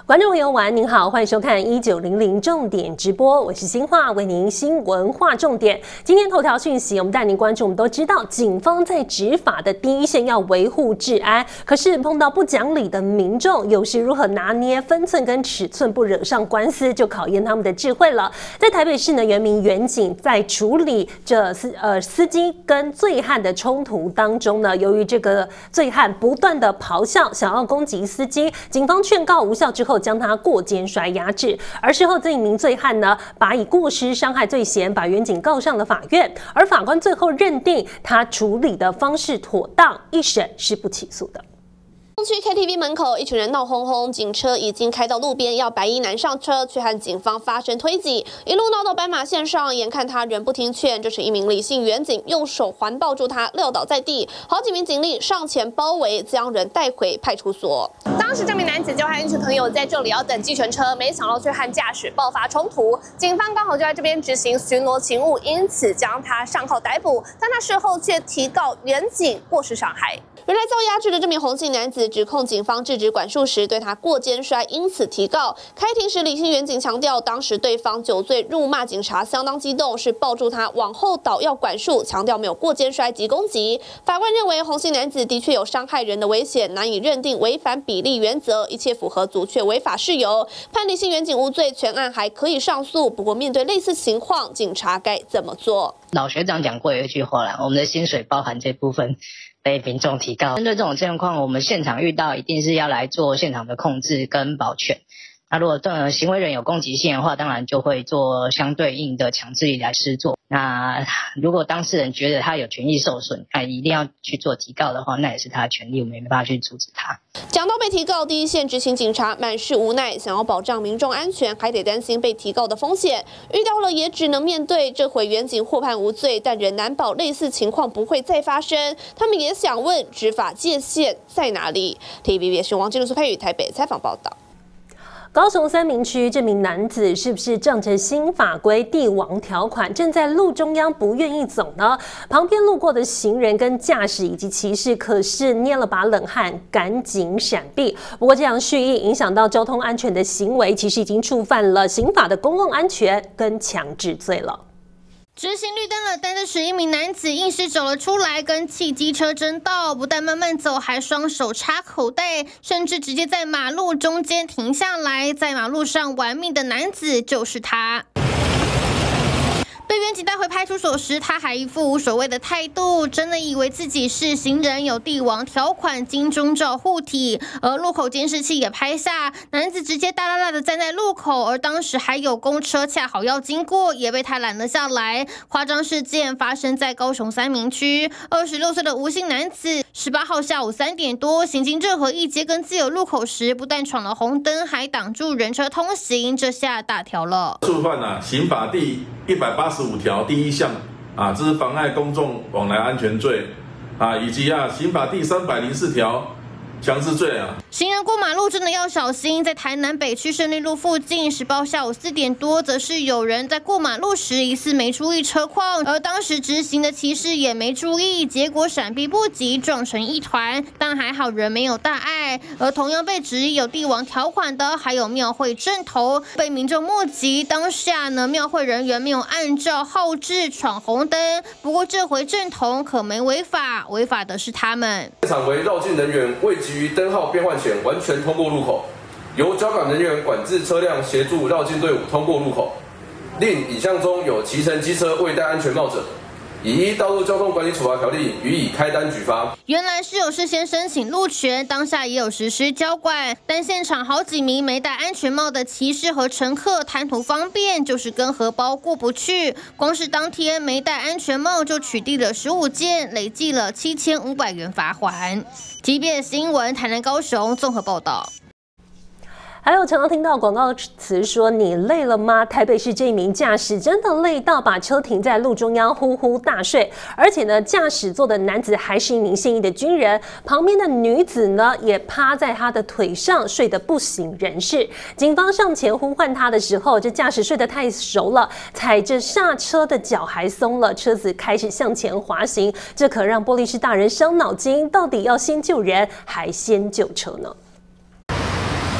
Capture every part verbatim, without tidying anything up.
观众朋友晚安，您好，欢迎收看一九零零重点直播，我是新化，为您新闻划重点。今天头条讯息，我们带您关注。我们都知道，警方在执法的第一线要维护治安，可是碰到不讲理的民众，又是如何拿捏分寸跟尺寸，不惹上官司，就考验他们的智慧了。在台北市呢，原民员警在处理这司呃司机跟醉汉的冲突当中呢，由于这个醉汉不断的咆哮，想要攻击司机，警方劝告无效之后，将他过肩摔压制。而事后这一名醉汉呢，把以过失伤害罪嫌把员警告上了法院，而法官最后认定他处理的方式妥当，一审是不起诉的。 东区 K T V 门口，一群人闹哄哄，警车已经开到路边，要白衣男上车，却和警方发生推挤，一路闹到斑马线上。眼看他仍不听劝，这时一名李姓员警用手环抱住他，撂倒在地，好几名警力上前包围，将人带回派出所。当时这名男子就和一群朋友在这里要等计程车，没想到却和驾驶爆发冲突，警方刚好就在这边执行巡逻勤务，因此将他上铐逮捕，但他事后却提告员警过失伤害。原来遭压制的这名洪姓男子指控警方制止管束时对他过肩摔，因此提告。开庭时，李姓员警强调，当时对方酒醉辱骂警察，相当激动，是抱住他往后倒要管束，强调没有过肩摔及攻击。法官认为洪姓男子的确有伤害人的危险，难以认定违反比例原则，一切符合阻却违法事由，判李姓员警无罪，全案还可以上诉。不过面对类似情况，警察该怎么做？ 老学长讲过有一句话啦，我们的薪水包含这部分。被民众提告，针对这种状况，我们现场遇到一定是要来做现场的控制跟保全。那如果呃行为人有攻击性的话，当然就会做相对应的强制力来施作。那如果当事人觉得他有权益受损，他一定要去做提告的话，那也是他的权利，我们也没办法去阻止他。 讲到被提告，第一线执行警察满是无奈，想要保障民众安全，还得担心被提告的风险。遇到了也只能面对。这回员警获判无罪，但仍难保类似情况不会再发生。他们也想问，执法界限在哪里 ？T V B S 王纪录苏佩宇台北采访报道。 高雄三民区这名男子是不是仗着新法规帝王条款，正在路中央不愿意走呢？旁边路过的行人跟驾驶以及骑士可是捏了把冷汗，赶紧闪避。不过这样蓄意影响到交通安全的行为，其实已经触犯了刑法的公共安全跟强制罪了。 直行绿灯了，但这时一名男子硬是走了出来，跟汽机车争道，不但慢慢走，还双手插口袋，甚至直接在马路中间停下来，在马路上玩命的男子就是他。被员警带回派出所时，他还一副无所谓的态度，真的以为自己是行人有帝王条款金钟罩护体。而路口监视器也拍下男子直接大大大的站在路口，而当时还有公车恰好要经过，也被他拦了下来。夸张事件发生在高雄三民区，二十六岁的吴姓男子，十八号下午三点多行经热河一街跟自由路口时，不但闯了红灯，还挡住人车通行，这下大条了。 触犯了刑法第一百八十五条第一项啊，这是妨碍公众往来安全罪啊，以及啊刑法第三百零四条强制罪啊。 行人过马路真的要小心，在台南北区胜利路附近，十八下午四点多，则是有人在过马路时疑似没注意车况，而当时直行的骑士也没注意，结果闪避不及，撞成一团，但还好人没有大碍。而同样被质疑有帝王条款的，还有庙会阵头，被民众目击。当下呢，庙会人员没有按照号志闯红灯，不过这回阵头可没违法，违法的是他们。 现场为绕境人员未急于灯号变换前完全通过路口，由交管人员管制车辆协助绕境队伍通过路口。另影像中有骑乘机车未戴安全帽者，以依《道路交通管理处罚条例》予以开单举发。 原来是有事先申请路权，当下也有实施交管，但现场好几名没戴安全帽的骑士和乘客贪图方便，就是跟荷包过不去。光是当天没戴安全帽就取缔了十五件，累计了七千五百元罚款。即便新闻，台南、高雄综合报道。 还有常常听到广告词说你累了吗？台北市这一名驾驶真的累到把车停在路中央呼呼大睡，而且呢，驾驶座的男子还是一名现役的军人，旁边的女子呢也趴在他的腿上睡得不省人事。警方上前呼唤他的时候，这驾驶睡得太熟了，踩着刹车的脚还松了，车子开始向前滑行，这可让玻璃师大人伤脑筋，到底要先救人还先救车呢？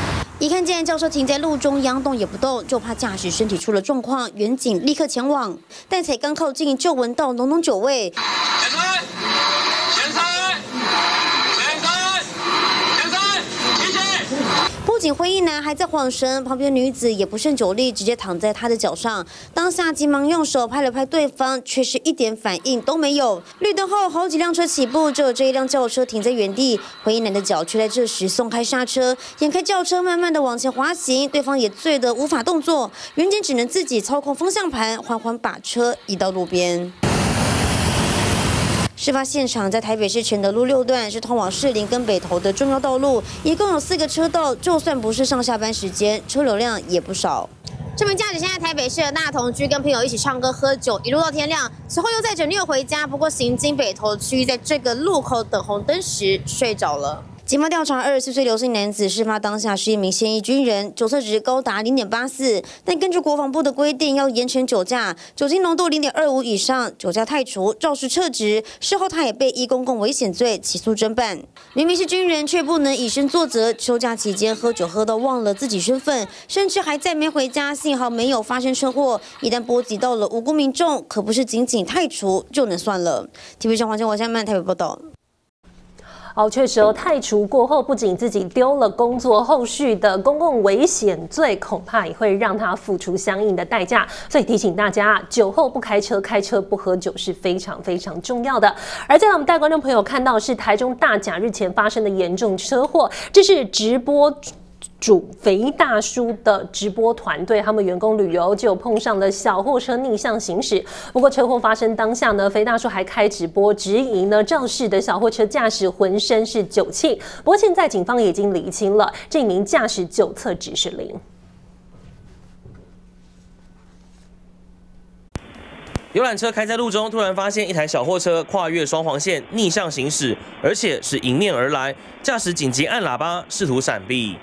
一看见轿车停在路中央动也不动，就怕驾驶身体出了状况，员警立刻前往，但才刚靠近就闻到浓浓酒味。前开，前开，前开，前开，一起。不仅灰衣男还在晃神，旁边女子也不胜酒力，直接躺在他的脚上。当下急忙用手拍了拍对方，却是一点反应都没有。绿灯后，好几辆车起步，只有这一辆轿车停在原地。灰衣男的脚却在这时松开刹车，眼看轿车慢慢的往前滑行，对方也醉得无法动作，员警只能自己操控方向盘，缓缓把车移到路边。事发现场在台北市全德路六段，是通往士林跟北投的重要道路，一共有四个车道，就算不是上下班时间，车流量也不少。这名驾驶现在台北市的大同区跟朋友一起唱歌喝酒，一路到天亮，随后又载着女友回家，不过行经北投区，在这个路口等红灯时睡着了。警方调查，二十四岁刘姓男子事发当下是一名现役军人，酒测值高达 零点八四， 但根据国防部的规定，要严惩酒驾，酒精浓度 零点二五 以上，酒驾太除，肇事撤职。事后他也被依公共危险罪起诉侦办。明明是军人，却不能以身作则，休假期间喝酒喝到忘了自己身份，甚至还再没回家，幸好没有发生车祸。一旦波及到了无辜民众，可不是仅仅太除就能算了。T V 上黄建华、夏曼台北报道。 哦，确实哦，太除过后，不仅自己丢了工作，后续的公共危险罪恐怕也会让他付出相应的代价。所以提醒大家，酒后不开车，开车不喝酒是非常非常重要的。而再来，我们带观众朋友看到是台中大甲日前发生的严重车祸，这是直播主肥大叔的直播团队，他们员工旅游就碰上了小货车逆向行驶。不过车祸发生当下呢，肥大叔还开直播质疑呢肇事的小货车驾驶浑身是酒气。不过现在警方已经厘清了，这名驾驶酒测值是零。 游览车开在路中，突然发现一台小货车跨越双黄线逆向行驶，而且是迎面而来，驾驶紧急按喇叭试图闪避。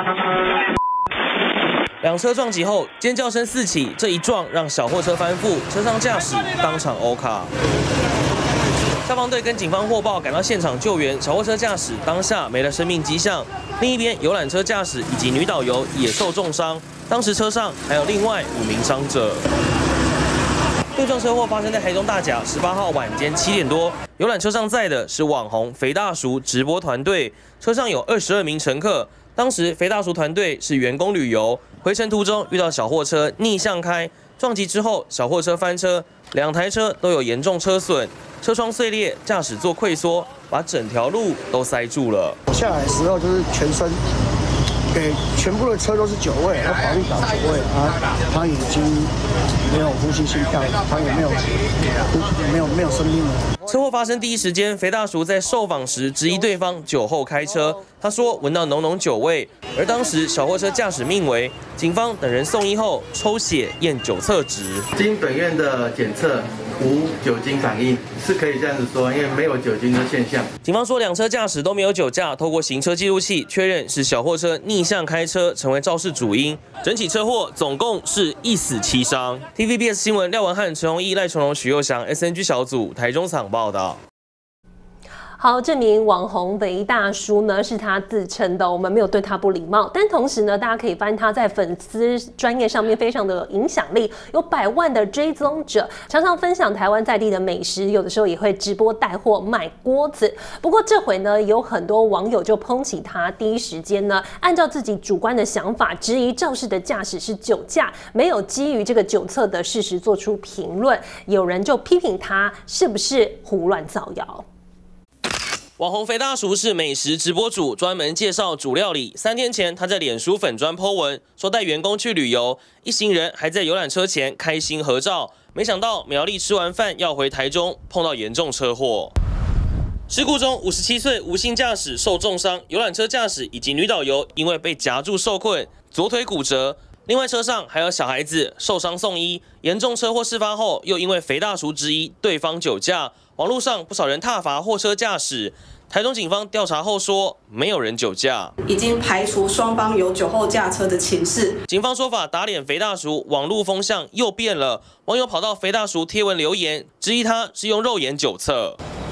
两车撞击后，尖叫声四起，这一撞让小货车翻覆，车上驾驶当场欧卡。消防队跟警方获报赶到现场救援，小货车驾驶当下没了生命迹象。另一边，游览车驾驶以及女导游也受重伤，当时车上还有另外五名伤者。对撞车祸发生在台中大甲，十八号晚间七点多，游览车上载的是网红肥大叔直播团队，车上有二十二名乘客。当时肥大叔团队是员工旅游，回程途中遇到小货车逆向开，撞击之后小货车翻车，两台车都有严重车损，车窗碎裂，驾驶座溃缩，把整条路都塞住了。 下来的时候就是全身。给全部的车都是酒味，然后保利达酒味啊，他已经没有呼吸心跳，他也没有没有没有生命了。 车祸发生第一时间，肥大叔在受访时质疑对方酒后开车，他说闻到浓浓酒味，而当时小货车驾驶命危，警方等人送医后抽血验酒测值， 经本院的检测无酒精反应，是可以这样子说，因为没有酒精的现象。 警方说两车驾驶都没有酒驾，透过行车记录器确认是小货车逆向开车成为肇事主因。整起车祸总共是一死七伤。T V B S 新闻廖文翰、陈宏毅、赖崇荣、许佑祥 S N G 小组台中场报道。 好，这名网红肥大叔呢是他自称的，我们没有对他不礼貌。但同时呢，大家可以发现他在粉丝专页上面非常的有影响力，有百万的追踪者，常常分享台湾在地的美食，有的时候也会直播带货卖锅子。不过这回呢，有很多网友就抨击他，第一时间呢，按照自己主观的想法，质疑肇事的驾驶是酒驾，没有基于这个酒测的事实做出评论。有人就批评他是不是胡乱造谣。 网红肥大叔是美食直播主，专门介绍煮料理。三天前，他在脸书粉专 po 文，说带员工去旅游，一行人还在游览车前开心合照。没想到苗栗吃完饭要回台中，碰到严重车祸。事故中，五十七岁吴姓驾驶受重伤，游览车驾驶以及女导游因为被夹住受困，左腿骨折。另外车上还有小孩子受伤送医。严重车祸事发后，又因为肥大叔质疑对方酒驾，网络上不少人挞伐货车驾驶。台中警方调查后说，没有人酒驾， 已经排除双方有酒后驾车的情势。 警方说法打脸肥大叔，网络风向又变了，网友跑到肥大叔贴文留言，质疑他是用肉眼酒测。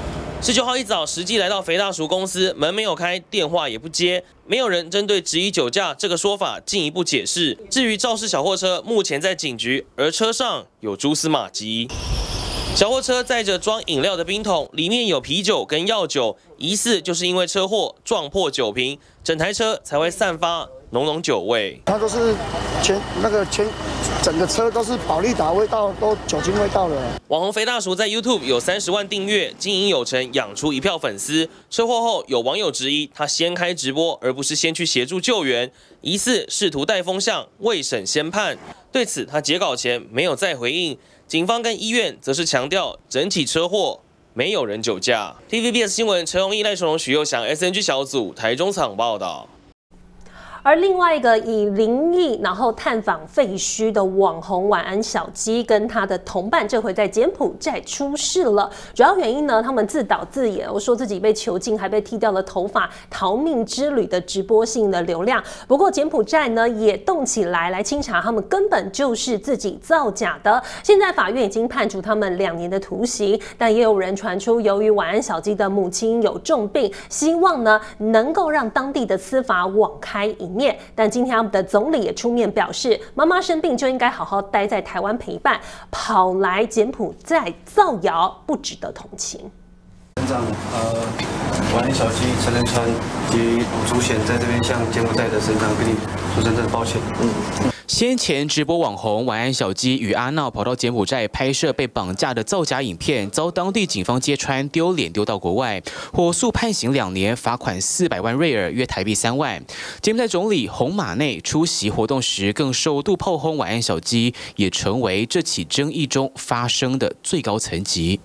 十九号一早，实际来到肥大叔公司，门没有开，电话也不接，没有人针对质疑酒驾这个说法进一步解释。至于肇事小货车，目前在警局，而车上有蛛丝马迹。小货车载着装饮料的冰桶，里面有啤酒跟药酒，疑似就是因为车祸撞破酒瓶，整台车才会散发浓浓酒味。 它都是前那个前整个车都是保利达味道，都酒精味道了。 网红肥大叔在 YouTube 有三十万订阅，经营有成，养出一票粉丝。车祸后，有网友质疑他先开直播，而不是先去协助救援，疑似试图带风向，未审先判。对此，他截稿前没有再回应。警方跟医院则是强调，整起车祸没有人酒驾。T V B S 新闻陈荣义、赖崇荣、许佑祥 S N G 小组台中场报道。 而另外一个以灵异然后探访废墟的网红晚安小鸡，跟他的同伴这回在柬埔寨出事了。主要原因呢，他们自导自演，说自己被囚禁，还被剃掉了头发，逃命之旅的直播性的流量。不过柬埔寨呢也动起来，来清查他们根本就是自己造假的。现在法院已经判处他们两年的徒刑，但也有人传出，由于晚安小鸡的母亲有重病，希望呢能够让当地的司法网开一面。但今天他们的总理也出面表示，妈妈生病就应该好好待在台湾陪伴，跑来柬埔寨造谣，不值得同情。 省长，呃，晚安小鸡陈仁川及吴祖显在这边向柬埔寨的省长跟你说真正抱歉。嗯。 先前直播网红晚安小鸡与阿闹跑到柬埔寨拍摄被绑架的造假影片，遭当地警方揭穿，丢脸丢到国外，火速判刑两年，罚款四百万瑞尔，约台币三万。柬埔寨总理洪马内出席活动时，更首度炮轰晚安小鸡，也成为这起争议中发生的最高层级。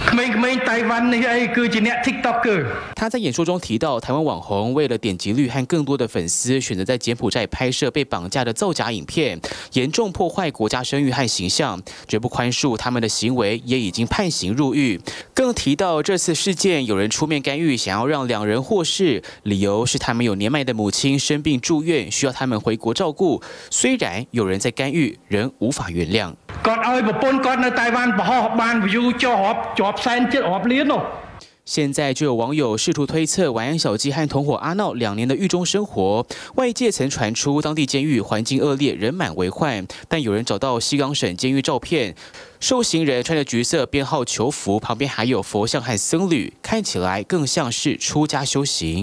他在演说中提到，台湾网红为了点击率和更多的粉丝，选择在柬埔寨拍摄被绑架的造假影片，严重破坏国家声誉和形象，绝不宽恕他们的行为，也已经判刑入狱。更提到这次事件有人出面干预，想要让两人获释，理由是他们有年迈的母亲生病住院，需要他们回国照顾。虽然有人在干预，仍无法原谅。现在就有网友试图推测晚安小鸡和同伙阿闹两年的狱中生活，外界曾传出当地监狱环境恶劣，人满为患，但有人找到西港省监狱照片，受刑人穿着橘色编号囚服，旁边还有佛像和僧侣，看起来更像是出家修行。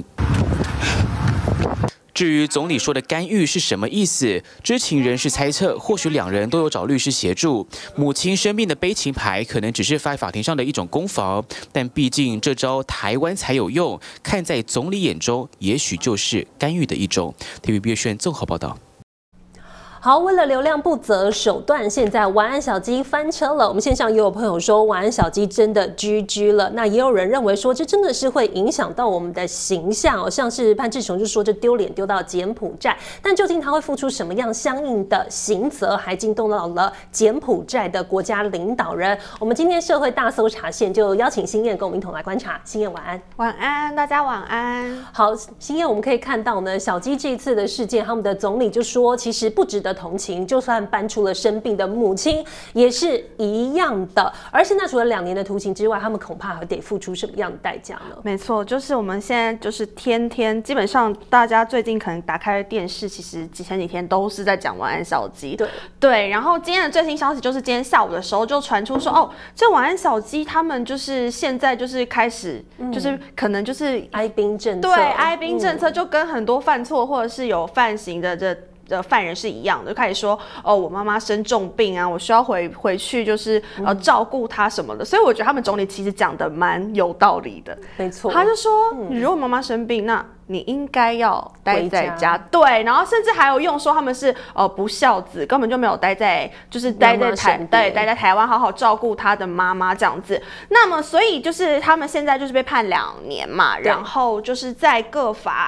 至于总理说的干预是什么意思？知情人士猜测，或许两人都有找律师协助。母亲生病的悲情牌可能只是放在法庭上的一种攻防，但毕竟这招台湾才有用，看在总理眼中，也许就是干预的一种。T V B S 综合报道。 好，为了流量不择手段，现在晚安小鸡翻车了。我们线上也有朋友说，晚安小鸡真的 G G 了。那也有人认为说，这真的是会影响到我们的形象哦。像是潘志雄就说，这丢脸丢到柬埔寨。但究竟他会付出什么样相应的刑责，还惊动到了柬埔寨的国家领导人。我们今天社会大搜查线就邀请欣燕跟我们一同来观察。欣燕晚安。 晚安，大家晚安。 好，欣燕，我们可以看到呢，小鸡这一次的事件，他们的总理就说，其实不值得同情，就算搬出了生病的母亲也是一样的。而现在除了两年的徒刑之外，他们恐怕还得付出什么样的代价呢？ 没错，就是我们现在就是天天，基本上大家最近可能打开电视，其实前几天都是在讲晚安小鸡。 对对，然后今天的最新消息就是今天下午的时候就传出说，哦，这晚安小鸡他们就是现在就是开始，嗯、就是可能就是哀兵政策， 对，哀兵政策就跟很多犯错或者是有犯行的这。的犯人是一样的，就开始说哦，我妈妈生重病啊，我需要回回去就是呃照顾她什么的。所以我觉得他们总理其实讲的蛮有道理的， 没错。 他就说，嗯、你如果妈妈生病，那你应该要待在家，对。然后甚至还有用说他们是呃不孝子，根本就没有待在就是待在台对待在台湾好好照顾他的妈妈这样子。那么所以就是他们现在就是被判两年嘛，然后就是在各罚。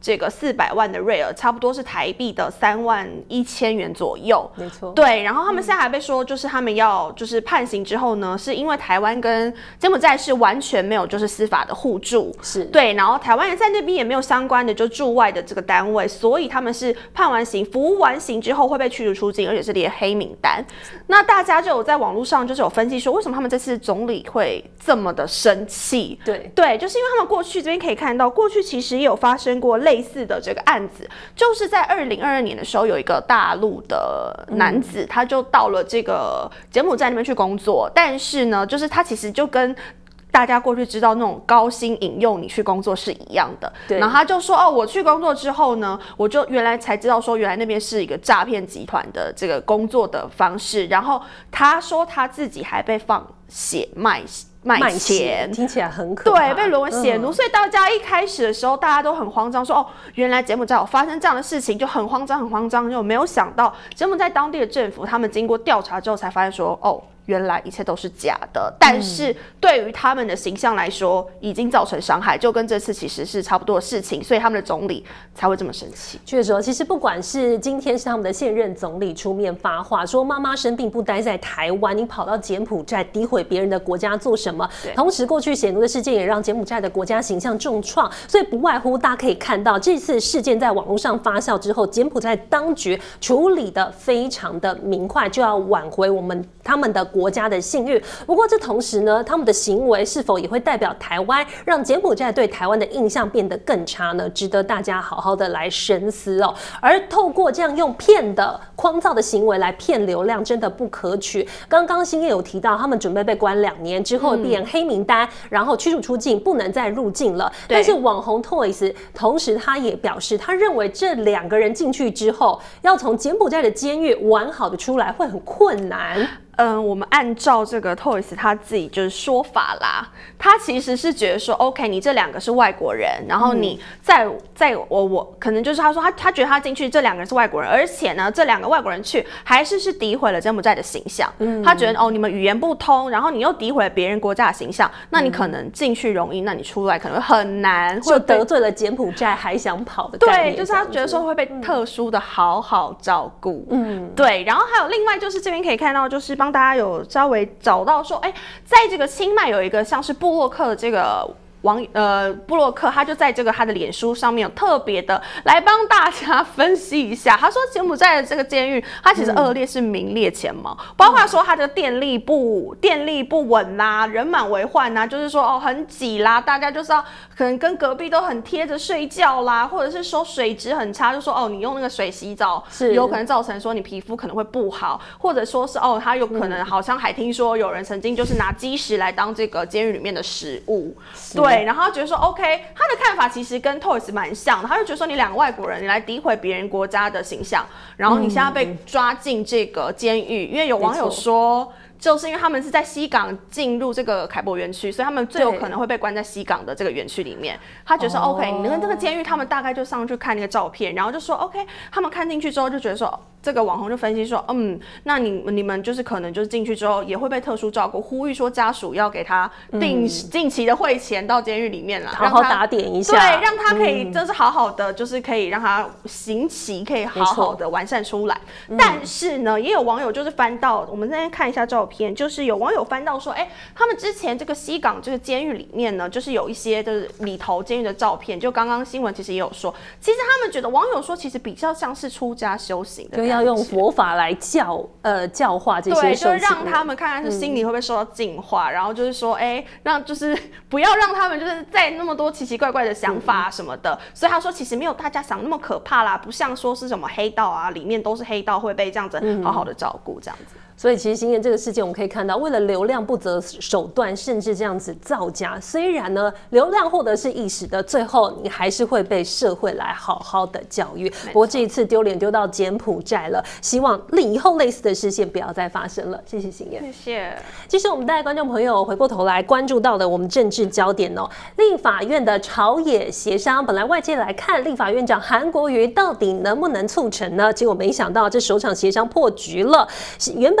这个四百万的瑞尔，差不多是台币的三万一千元左右。 没错， 对。然后他们现在还被说，就是他们要就是判刑之后呢，是因为台湾跟柬埔寨是完全没有就是司法的互助， 是对。然后台湾人在那边也没有相关的就驻外的这个单位，所以他们是判完刑、服务完刑之后会被驱逐出境，而且是列黑名单。那大家就有在网络上就是有分析说，为什么他们这次总理会这么的生气？ 对对，就是因为他们过去这边可以看到，过去其实也有发生过类似的这个案子，就是在二零二二年的时候，有一个大陆的男子，嗯、他就到了这个柬埔寨那边去工作，但是呢，就是他其实就跟大家过去知道那种高薪引诱你去工作是一样的，然后他就说哦，我去工作之后呢，我就原来才知道说原来那边是一个诈骗集团的这个工作的方式，然后他说他自己还被放血卖。卖钱听起来很可怕， 对，被沦为血奴、嗯，所以大家一开始的时候，大家都很慌张，说哦，原来柬埔寨有发生这样的事情，就很慌张，很慌张，就没有想到柬埔寨当地的政府，他们经过调查之后，才发现说，哦，原来一切都是假的。但是对于他们的形象来说，已经造成伤害，就跟这次其实是差不多的事情，所以他们的总理才会这么生气。 确实，其实不管是今天是他们的现任总理出面发话，说妈妈生病不待在台湾，你跑到柬埔寨诋毁别人的国家做什么？同时，过去血奴的事件也让柬埔寨的国家形象重创，所以不外乎大家可以看到，这次事件在网络上发酵之后，柬埔寨当局处理的非常的明快，就要挽回我们他们的国家的信誉。不过，这同时呢，他们的行为是否也会代表台湾，让柬埔寨对台湾的印象变得更差呢？值得大家好好的来深思哦。而透过这样用骗的诓造的行为来骗流量，真的不可取。刚刚欣叶有提到，他们准备被关两年之后变黑名单，然后驱逐出境，不能再入境了。但是网红 Toys 同时他也表示，他认为这两个人进去之后，要从柬埔寨的监狱完好的出来会很困难。 嗯，我们按照这个 Toys 他自己就是说法啦，他其实是觉得说 ，OK， 你这两个是外国人，然后你在在我我可能就是他说他他觉得他进去这两个人是外国人，而且呢，这两个外国人去还是是诋毁了柬埔寨的形象。嗯，他觉得哦，你们语言不通，然后你又诋毁了别人国家的形象，那你可能进去容易，那你出来可能会很难， 就得罪了柬埔寨还想跑的概念。 对，就是他觉得说会被特殊的好好照顾。嗯，对，然后还有另外就是这边可以看到就是。帮大家有稍微找到说，哎、欸，在这个清迈有一个像是部落客的这个网呃部落客，他就在这个他的脸书上面有特别的来帮大家分析一下。他说柬埔寨的这个监狱，它其实恶劣是名列前茅，嗯、包括说它的电力不电力不稳啦、啊，人满为患呐、啊，就是说哦很挤啦，大家就是要可能跟隔壁都很贴着睡觉啦，或者是说水质很差，就说哦你用那个水洗澡是有可能造成说你皮肤可能会不好，或者说是哦他有可能好像还听说有人曾经就是拿鸡食来当这个监狱里面的食物，对。对，然后他觉得说 ，OK， 他的看法其实跟 Toys 蛮像的，他就觉得说你两个外国人，你来诋毁别人国家的形象，然后你现在被抓进这个监狱，因为有网友说。就是因为他们是在西港进入这个凯博园区，所以他们最有可能会被关在西港的这个园区里面。他觉得说 ，OK， 你们这个监狱，他们大概就上去看那个照片，然后就说 ，OK， 他们看进去之后就觉得说，这个网红就分析说，嗯，那你你们就是可能就是进去之后也会被特殊照顾，呼吁说家属要给他定、嗯、定期的汇钱到监狱里面啦， 好好打点一下， 对，让他可以就是好好的，就是可以让他刑期可以好好的完善出来。但是呢，也有网友就是翻到，我们现在看一下照片。就是有网友翻到说，哎、欸，他们之前这个西港这个监狱里面呢，就是有一些就是里头监狱的照片。就刚刚新闻其实也有说，其实他们觉得网友说，其实比较像是出家修行的， 就要用佛法来教呃教化这些对，就是让他们看看是心里会不会受到净化，嗯、然后就是说，哎、欸，让就是不要让他们就是在那么多奇奇怪怪的想法什么的。嗯、所以他说，其实没有大家想那么可怕啦，不像说是什么黑道啊，里面都是黑道会被这样子好好的照顾这样子。嗯所以其实欣叶这个事件，我们可以看到，为了流量不择手段，甚至这样子造假。虽然呢，流量获得是一时的，最后你还是会被社会来好好的教育。不过这一次丢脸丢到柬埔寨了，希望以后类似的事件不要再发生了。谢谢欣叶， 谢谢。 其实我们带观众朋友回过头来关注到的我们政治焦点哦，立法院的朝野协商，本来外界来看立法院长韩国瑜到底能不能促成呢？结果没想到这首场协商破局了，原本。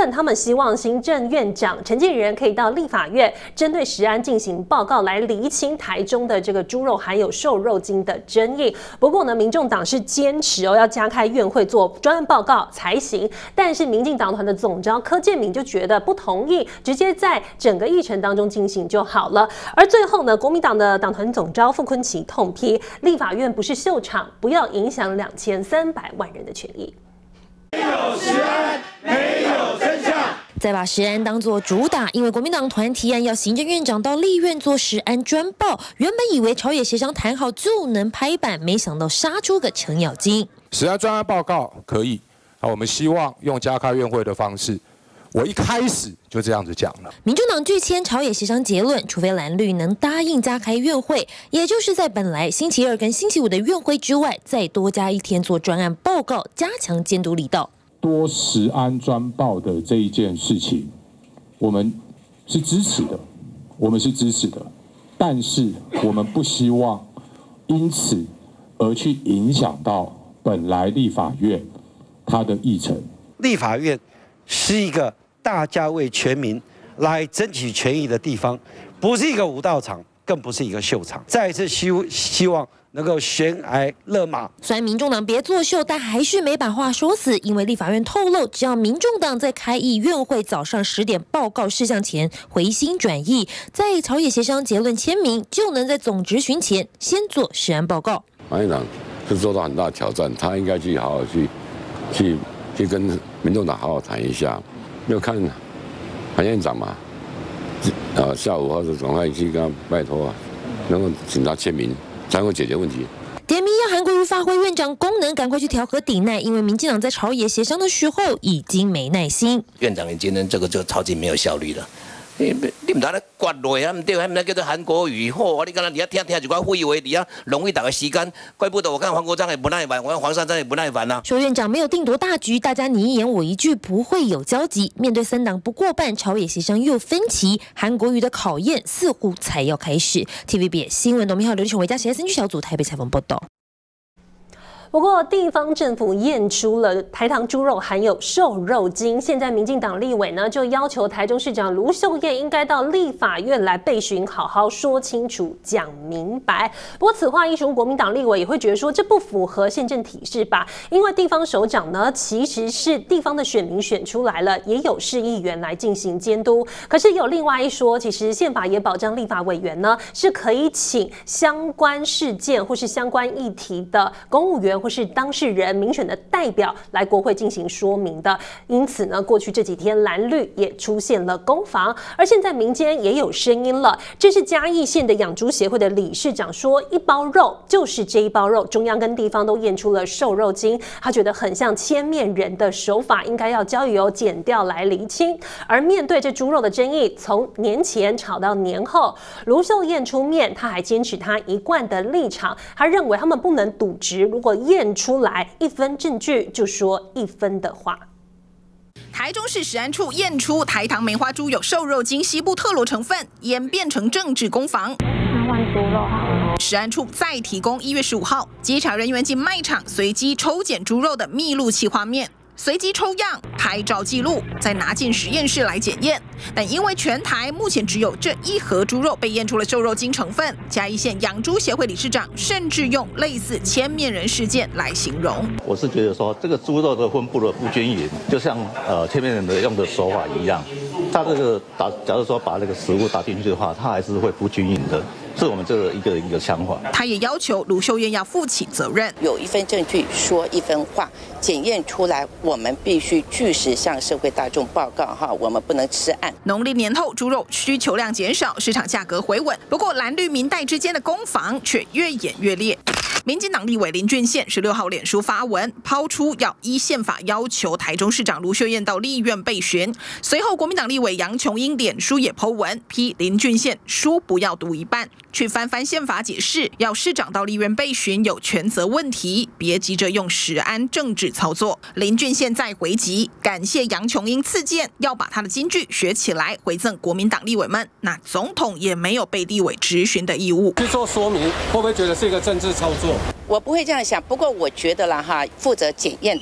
本他们希望行政院长陈建仁可以到立法院，针对食安进行报告，来厘清台中的这个猪肉含有瘦肉精的争议。不过呢，民众党是坚持哦要加开院会做专案报告才行，但是民进党团的总召柯建铭就觉得不同意，直接在整个议程当中进行就好了。而最后呢，国民党的党团总召傅崐萁痛批立法院不是秀场，不要影响两千三百万人的权益。 没有食安，没有真相。 再把食安当作主打，因为国民党团提案要行政院长到立院做食安专报，原本以为朝野协商谈好就能拍板，没想到杀出个程咬金。 食安专案报告可以，啊，我们希望用加开院会的方式。我一开始就这样子讲了。 民众党拒签朝野协商结论，除非蓝绿能答应加开院会，也就是在本来星期二跟星期五的院会之外，再多加一天做专案报告，加强监督力道。 多食安专报的这一件事情，我们是支持的，我们是支持的，但是我们不希望因此而去影响到本来立法院它的议程。 立法院是一个大家为全民来争取权益的地方，不是一个武道场，更不是一个秀场。再一次希希望能够悬崖勒马。 虽然民众党别作秀，但还是没把话说死，因为立法院透露，只要民众党在开议院会早上十点报告事项前回心转意，在朝野协商结论签名，就能在总质询前先做食安报告。 民进党是受到很大挑战，他应该去好好去去去跟民众党好好谈一下。没有看韩院长嘛？呃，下午或者赶快去跟他拜托啊，能够请他签名，才能够解决问题。 点名要韩国瑜发挥院长功能，赶快去调和抵赖，因为民进党在朝野协商的时候已经没耐心。 院长，你今天这个就超级没有效率了。你你唔通咧刮落啊？唔对，还唔咧叫做韩国瑜，嚯！你刚才你要听听一寡废话，你要浪费大家时间，怪不得我看黄国昌也不耐烦，我看黄珊珊也不耐烦啊。 说院长没有定夺大局，大家你一言我一句，不会有交集。面对三党不过半，朝野协商又分歧，韩国瑜的考验似乎才要开始。T V B 新闻董明浩、刘立雄为加写 S N G 小组台北采访报道。 不过，地方政府验出了台糖猪肉含有瘦肉精，现在民进党立委呢就要求台中市长卢秀燕应该到立法院来备询，好好说清楚、讲明白。不过，此话一出，国民党立委也会觉得说这不符合宪政体制吧？因为地方首长呢其实是地方的选民选出来了，也有市议员来进行监督。可是有另外一说，其实宪法也保障立法委员呢是可以请相关事件或是相关议题的公务员或是当事人民选的代表来国会进行说明的。因此呢，过去这几天蓝绿也出现了攻防，而现在民间也有声音了。这是嘉义县的养猪协会的理事长说，一包肉就是这一包肉，中央跟地方都验出了瘦肉精，他觉得很像千面人的手法，应该要交由检调来厘清。而面对这猪肉的争议，从年前吵到年后，卢秀燕出面，他还坚持他一贯的立场，他认为他们不能赌质，如果验出来一分证据就说一分的话。 台中市食安处验出台糖梅花猪有瘦肉精西部特罗成分，演变成政治攻防。食安处再提供一月十五号稽查人员进卖场随机抽检猪肉的密录器画面。随机抽样、拍照记录，再拿进实验室来检验。但因为全台目前只有这一盒猪肉被验出了瘦肉精成分，嘉义县养猪协会理事长甚至用类似千面人事件来形容。 我是觉得说，这个猪肉的分布的不均匀，就像呃千面人的用的手法一样，他这个打，假如说把那个食物打进去的话，它还是会不均匀的。是我们这个一个一个想法。 他也要求卢秀燕要负起责任， 有一份证据说一分话，检验出来，我们必须据实向社会大众报告哈，我们不能吃案。 农历年后，猪肉需求量减少，市场价格回稳。不过蓝绿民代之间的攻防却越演越烈。民进党立委林俊宪十六号脸书发文，抛出要依宪法要求台中市长卢秀燕到立院备询。随后，国民党立委杨琼英脸书也 po 文，批林俊宪书不要读一半，去翻翻宪法解释，要市长到立院备询有权责问题，别急着用食安政治操作。林俊宪再回击，感谢杨琼英赐剑，要把他的金句学起来，回赠国民党立委们。那总统也没有被立委质询的义务。 去做说明，会不会觉得是一个政治操作？ 我不会这样想，不过我觉得啦哈，负责检验的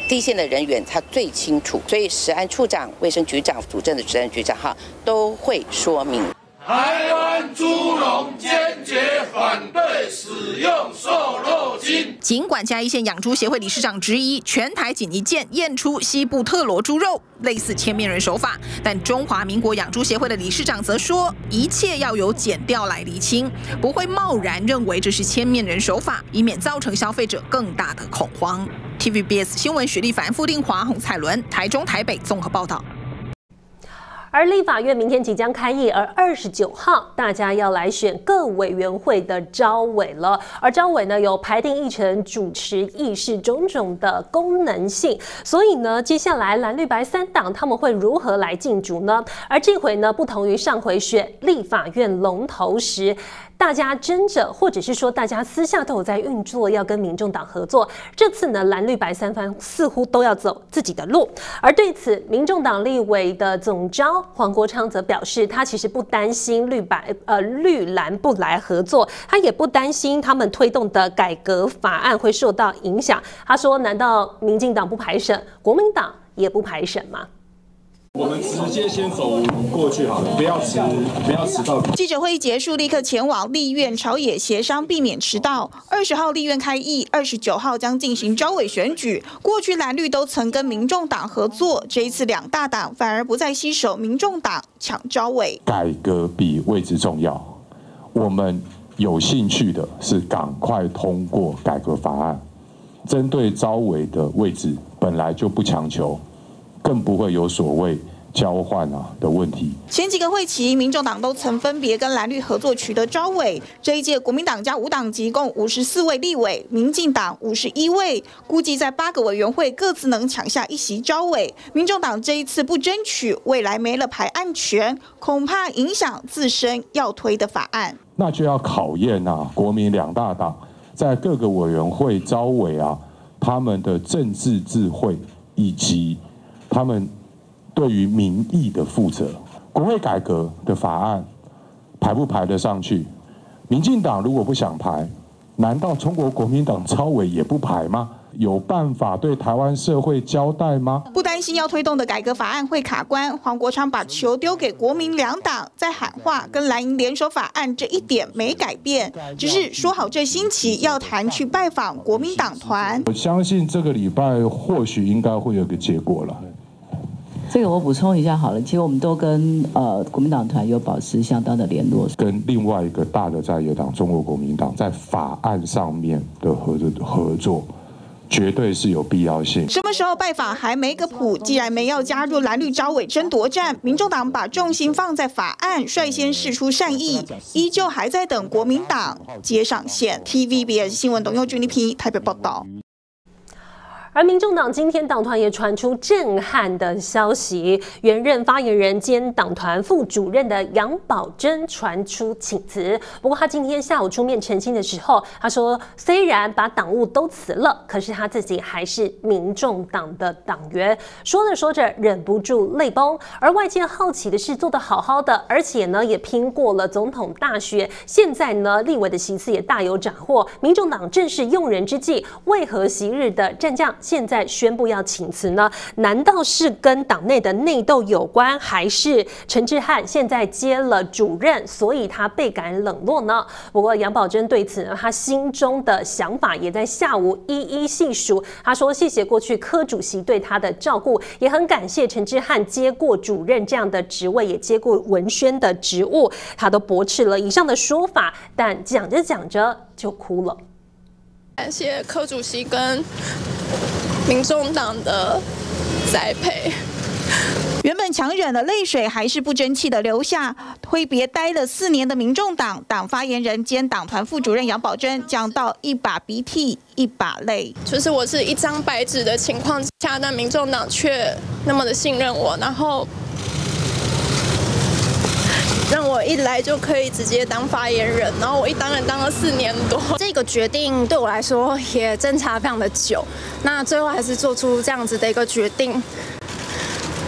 第一线的人员他最清楚，所以食安处长、卫生局长、主政的主任局长哈都会说明。 台湾猪农坚决反对使用瘦肉精。 尽管嘉义县养猪协会理事长质疑全台仅一件验出西部特罗猪肉类似千面人手法，但中华民国养猪协会的理事长则说，一切要由检调来厘清，不会贸然认为这是千面人手法，以免造成消费者更大的恐慌。T V B S 新闻许立凡、傅定华、洪彩伦，台中、台北综合报道。 而立法院明天即将开议，而二十九号大家要来选各委员会的召委了。而召委呢有排定议程、主持议事种种的功能性，所以呢，接下来蓝绿白三党他们会如何来竞逐呢？而这回呢，不同于上回选立法院龙头时，大家争着，或者是说大家私下都有在运作，要跟民众党合作。这次呢，蓝绿白三方似乎都要走自己的路。而对此，民众党立委的总召黄国昌则表示，他其实不担心绿白呃绿蓝不来合作，他也不担心他们推动的改革法案会受到影响。他说：“难道民进党不排审，国民党也不排审吗？” 我们直接先走过去好了，不要迟，不要迟到。 记者会议结束，立刻前往立院朝野协商，避免迟到。二十号立院开议，二十九号将进行召委选举。过去蓝绿都曾跟民众党合作，这一次两大党反而不再携手民众党抢召委。 改革比位置重要，我们有兴趣的是赶快通过改革法案。针对召委的位置，本来就不强求。更不会有所谓交换啊的问题。 前几个会期，民众党都曾分别跟蓝绿合作取得召委。这一届国民党加无党籍共五十四位立委，民进党五十一位，估计在八个委员会各自能抢下一席召委。民众党这一次不争取，未来没了排案权，恐怕影响自身要推的法案。 那就要考验啊，国民两大党在各个委员会召委啊，他们的政治智慧以及他们对于民意的负责。国会改革的法案排不排得上去？民进党如果不想排，难道中国国民党召委也不排吗？有办法对台湾社会交代吗？ 不担心要推动的改革法案会卡关，黄国昌把球丢给国民两党，在喊话跟蓝营联手法案这一点没改变，只是说好这星期要谈去拜访国民党团。 我相信这个礼拜或许应该会有个结果了。 这个我补充一下好了，其实我们都跟呃国民党团有保持相当的联络， 跟另外一个大的在野党中国国民党在法案上面的合作合作。绝对是有必要性。 什么时候拜访还没个谱，既然没要加入蓝绿召委争夺战，民众党把重心放在法案，率先释出善意，依旧还在等国民党接上线。T V B S 新闻董佑君、P 台北报道。 而民众党今天党团也传出震撼的消息，原任发言人兼党团副主任的杨宝珍传出请辞。不过他今天下午出面澄清的时候，他说虽然把党务都辞了，可是他自己还是民众党的党员。说着说着忍不住泪崩。而外界好奇的是，做得好好的，而且呢也拼过了总统大选，现在呢立委的席次也大有斩获。民众党正是用人之际，为何昔日的战将现在宣布要请辞呢？难道是跟党内的内斗有关，还是陈志汉现在接了主任，所以他倍感冷落呢？不过杨宝珍对此呢，他心中的想法也在下午一一细数。他说：“谢谢过去柯主席对他的照顾，也很感谢陈志汉接过主任这样的职位，也接过文宣的职务。”他都驳斥了以上的说法，但讲着讲着就哭了。 感谢柯主席跟民众党的栽培。 原本强忍了泪水，还是不争气的流下。挥别待了四年的民众党党发言人兼党团副主任杨宝珍，讲到一把鼻涕一把泪。 就是我是一张白纸的情况下，但民众党却那么的信任我，然后让我一来就可以直接当发言人，然后我一当人当了四年多。 这个决定对我来说也挣扎非常的久，那最后还是做出这样子的一个决定。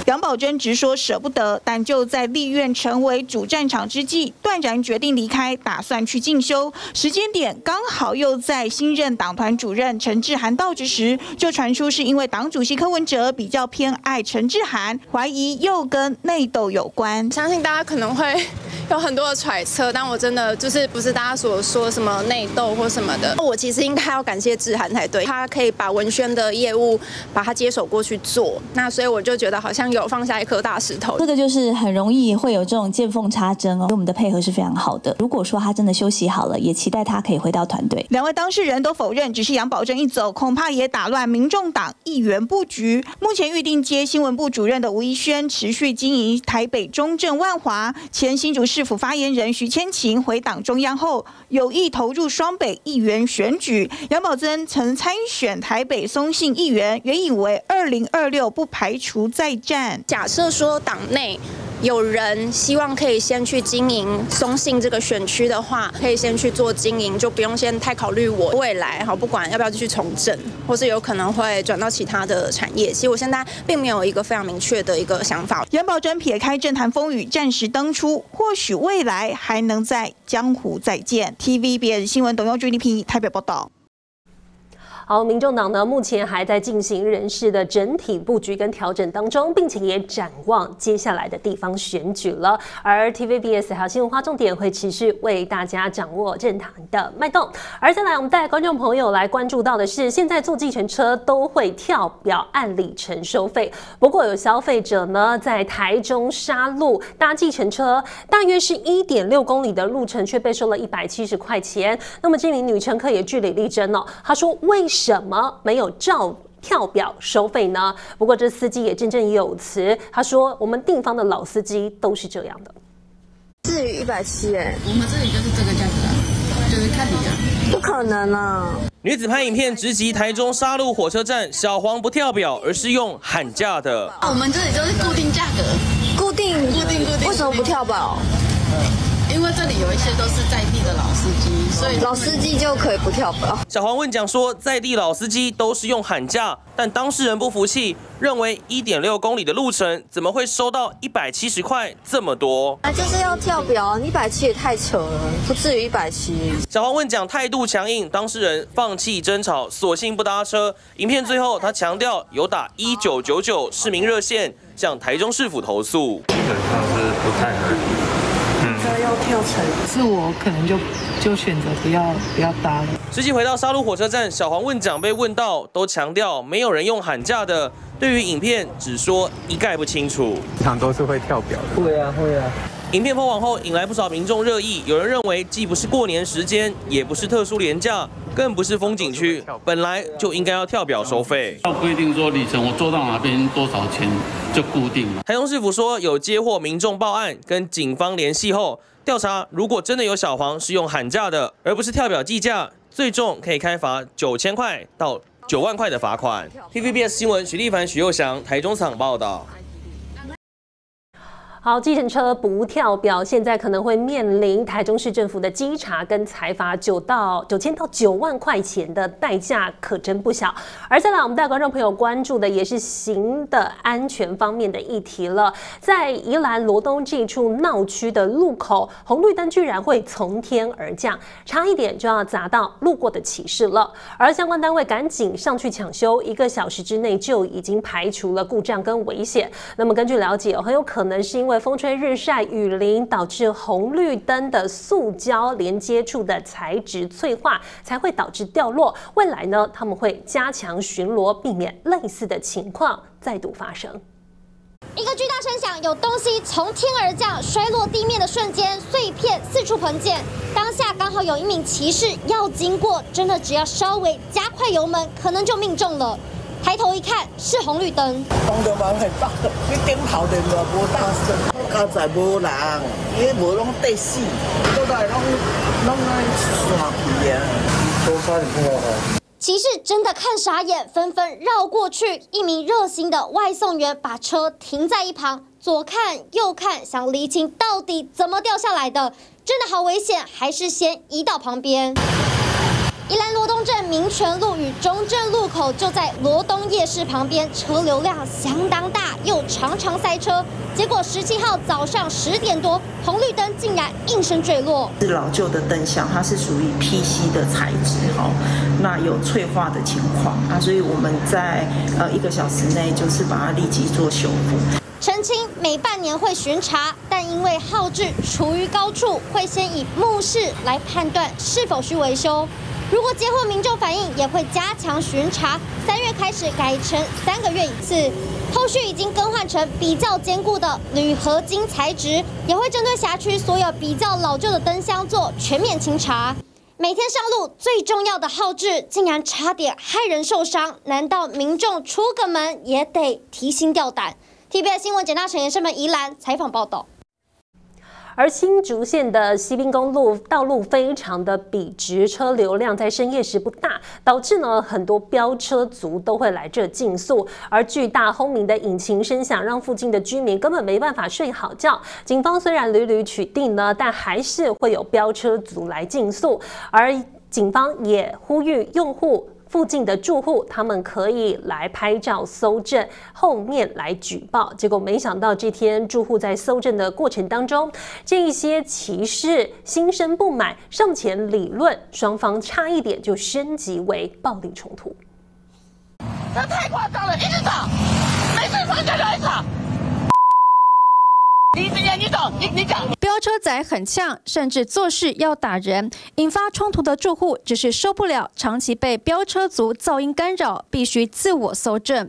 杨宝珍直说舍不得，但就在立院成为主战场之际，断然决定离开，打算去进修。时间点刚好又在新任党团主任陈志涵到职时，就传出是因为党主席柯文哲比较偏爱陈志涵，怀疑又跟内斗有关。 相信大家可能会有很多的揣测，但我真的就是不是大家所说什么内斗或什么的。我其实应该要感谢志涵才对，他可以把文宣的业务把他接手过去做，那所以我就觉得好像有放下一颗大石头。 这个就是很容易会有这种见缝插针哦，我们的配合是非常好的。如果说他真的休息好了，也期待他可以回到团队。 两位当事人都否认，只是杨宝珍一走，恐怕也打乱民众党议员布局。目前预定接新闻部主任的吴怡萱，持续经营台北中正万华。前新竹市府发言人徐千晴回党中央后，有意投入双北议员选举。杨宝珍曾参选台北松信议员，原以为二零二六不排除再战。 假设说党内有人希望可以先去经营松信这个选区的话，可以先去做经营，就不用先太考虑我未来好，不管要不要继续从政，或是有可能会转到其他的产业。其实我现在并没有一个非常明确的一个想法。 杨宝珍撇开政坛风雨，暂时登出，或许未来还能在江湖再见。T V B S 新闻董佑君、李平台北报道。 好，民众党呢目前还在进行人事的整体布局跟调整当中，并且也展望接下来的地方选举了。而 T V B S 还有新闻花重点会持续为大家掌握政坛的脉动。而再来，我们带观众朋友来关注到的是，现在坐计程车都会跳表按里程收费，不过有消费者呢在台中沙鹿搭计程车，大约是 一点六公里的路程，却被收了一百七十块钱。那么这名女乘客也据理力争哦，她说为什么没有照跳表收费呢？不过这司机也振振有词，他说我们地方的老司机都是这样的。 至于一百七哎， 我们这里就是这个价格啊，就是看你的。 不可能啊！ 女子拍影片直击台中沙鹿火车站，小黄不跳表，而是用喊价的。 啊、我们这里就是固定价格， 固定固定固定。 为什么不跳表？ 因为这里有一些都是在地的老司机，所以老司机就可以不跳表。 小黄问讲说，在地老司机都是用喊价，但当事人不服气，认为 一点六公里的路程怎么会收到一百七十块这么多？ 啊，就是要跳表，一百七也太扯了，不至于一百七。 小黄问讲态度强硬，当事人放弃争吵，索性不搭车。影片最后，他强调有打一九九九市民热线向台中市府投诉， 基本上是不太合理。 要跳层，是我可能就就选择不要不要搭了。 实际回到沙鹿火车站，小黄问讲被问到，都强调没有人用喊价的。对于影片，只说一概不清楚。 通常都是会跳表的。 会啊，会啊。影片播网后引来不少民众热议，有人认为既不是过年时间，也不是特殊连假，更不是风景区，本来就应该要跳表收费。 要规定说里程我坐到哪边多少钱就固定了。 台中市府说有接获民众报案，跟警方联系后调查，如果真的有小黄是用喊价的，而不是跳表计价，最重可以开罚九千块到九万块的罚款。T V B S 新闻许立凡、许佑祥，台中场报道。 好，计程车不跳表，现在可能会面临台中市政府的稽查跟裁罚九到九千到九万块钱的代价，可真不小。而再来，我们带观众朋友关注的也是行的安全方面的议题了。在宜兰罗东这处闹区的路口，红绿灯居然会从天而降，差一点就要砸到路过的骑士了。而相关单位赶紧上去抢修，一个小时之内就已经排除了故障跟危险。那么根据了解，很有可能是因为因为风吹日晒雨淋导致红绿灯的塑胶连接处的材质脆化，才会导致掉落。未来呢，他们会加强巡逻，避免类似的情况再度发生。 一个巨大声响，有东西从天而降，摔落地面的瞬间，碎片四处盆溅。当下刚好有一名骑士要经过，真的只要稍微加快油门，可能就命中了。抬头一看，是红绿灯。 红灯嘛，很大，你点头的嘛无大声，刚才无人，因为无拢地死，都在拢拢来耍皮啊，都差点破了。 骑士真的看傻眼，纷纷绕过去。一名热心的外送员把车停在一旁，左看右看，想厘清到底怎么掉下来的，真的好危险，还是先移到旁边。 宜兰罗东镇民权路与中正路口就在罗东夜市旁边，车流量相当大，又常常塞车。结果十七号早上十点多，红绿灯竟然应声坠落。 是老旧的灯箱，它是属于 P C 的材质，哈，那有脆化的情况啊，所以我们在呃一个小时内就是把它立即做修复。 澄清每半年会巡查，但因为号志处于高处，会先以目视来判断是否需维修。如果接获民众反映，也会加强巡查。三月开始改成三个月一次，后续已经更换成比较坚固的铝合金材质，也会针对辖区所有比较老旧的灯箱做全面清查。每天上路最重要的号志，竟然差点害人受伤，难道民众出个门也得提心吊胆？T V B S 新闻简大陈延生们宜兰采访报道。 而新竹县的西滨公路道路非常的笔直，车流量在深夜时不大，导致呢很多飙车族都会来这竞速。而巨大轰鸣的引擎声响，让附近的居民根本没办法睡好觉。警方虽然屡屡取缔呢，但还是会有飙车族来竞速。而警方也呼吁用户。附近的住户，他们可以来拍照搜证，后面来举报。结果没想到，这天住户在搜证的过程当中，这一些骑士心生不满，上前理论，双方差一点就升级为暴力冲突。 这太夸张了，一直吵，没事放假就来吵。你你你懂，你你讲。 飙车仔很呛，甚至做事要打人，引发冲突的住户只是受不了长期被飙车族噪音干扰，必须自我搜证。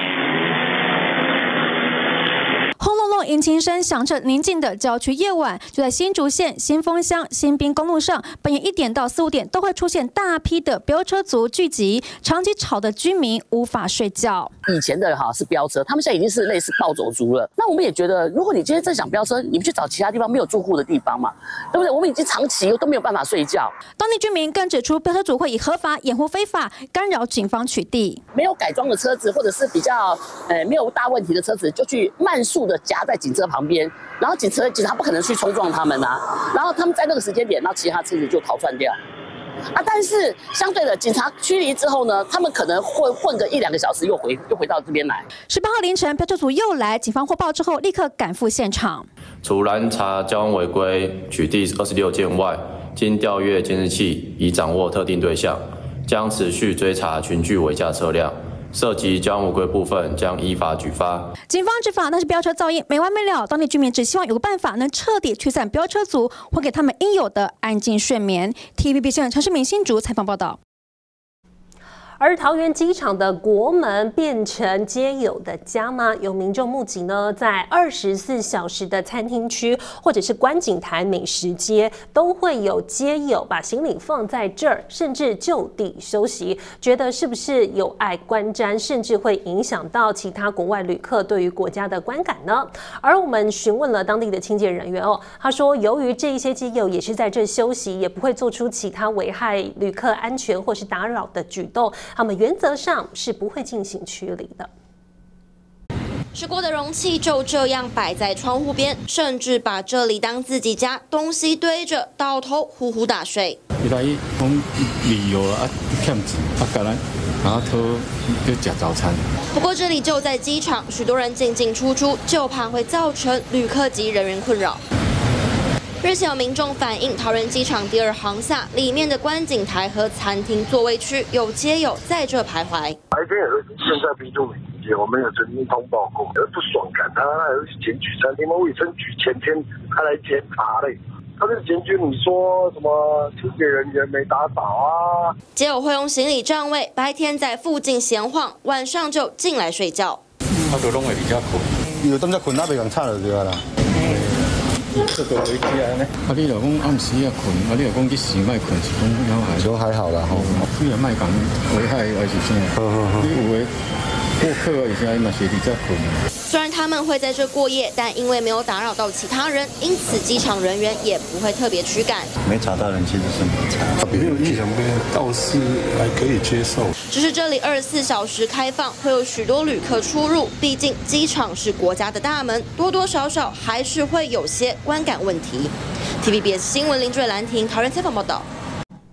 轰隆隆引擎声响彻宁静的郊区夜晚，就在新竹县新丰乡新滨公路上，半夜一点到四五点都会出现大批的飙车族聚集，长期吵的居民无法睡觉。 以前的哈是飙车，他们现在已经是类似暴走族了。那我们也觉得，如果你今天真想飙车，你们去找其他地方没有住户的地方嘛，对不对？我们已经长期都没有办法睡觉。 当地居民更指出，飙车族会以合法掩护非法，干扰警方取缔。 没有改装的车子，或者是比较呃没有大问题的车子，就去慢速的夹在警车旁边，然后警车警察不可能去冲撞他们啊，然后他们在那个时间点，那其他车子就逃窜掉。啊，但是相对的，警察驱离之后呢，他们可能会混个一两个小时，又回又回到这边来。 十八号凌晨，飙车族又来，警方获报之后立刻赶赴现场。 除拦查交通违规、取缔二十六件外，经调阅监视器，已掌握特定对象，将持续追查群聚违驾车辆。涉及交通违规部分，将依法举发。 警方执法，但是飙车噪音没完没了。当地居民只希望有个办法能彻底驱散飙车族，还给他们应有的安静睡眠。T V B 新闻陈世明新竹采访报道。 而桃园机场的国门变成街友的家吗？有民众目击呢，在二十四小时的餐厅区或者是观景台、美食街，都会有街友把行李放在这儿，甚至就地休息。觉得是不是有碍观瞻，甚至会影响到其他国外旅客对于国家的观感呢？而我们询问了当地的清洁人员哦，他说，由于这一些街友也是在这休息，也不会做出其他危害旅客安全或是打扰的举动。他们原则上是不会进行驱离的。 吃过的容器就这样摆在窗户边，甚至把这里当自己家，东西堆着，倒头呼呼大睡。 伊来讲旅游啊，欠钱啊，甲咱然后偷就吃早餐。 不过这里就在机场，许多人进进出出，就怕会造成旅客及人员困扰。日前有民众反映，桃园机场第二航厦里面的观景台和餐厅座位区有街友在这徘徊。 白天也是现在逼住美食街，我们有曾经通报过，有不爽感，他还有检举餐厅，卫生局前天还来检查嘞。他是检举你说什么清洁人员没打扫啊？ 街友会用行李占位，白天在附近闲晃，晚上就进来睡觉。 他都拢会比较困，有当只困那袂共吵就对啦。这个回家呢？啊，你老公暗时啊困，啊，你老公去洗卖困是讲了还都还好啦吼。你也卖讲危害还是啥？你有诶过客而且嘛是伫遮困。 虽然他们会在这过夜，但因为没有打扰到其他人，因此机场人员也不会特别驱赶。 没查到人其实是没查，没有影响别人倒是还可以接受。 只是这里二十四小时开放，会有许多旅客出入，毕竟机场是国家的大门，多多少少还是会有些观感问题。T V B S 新闻林坠兰婷桃园采访报道。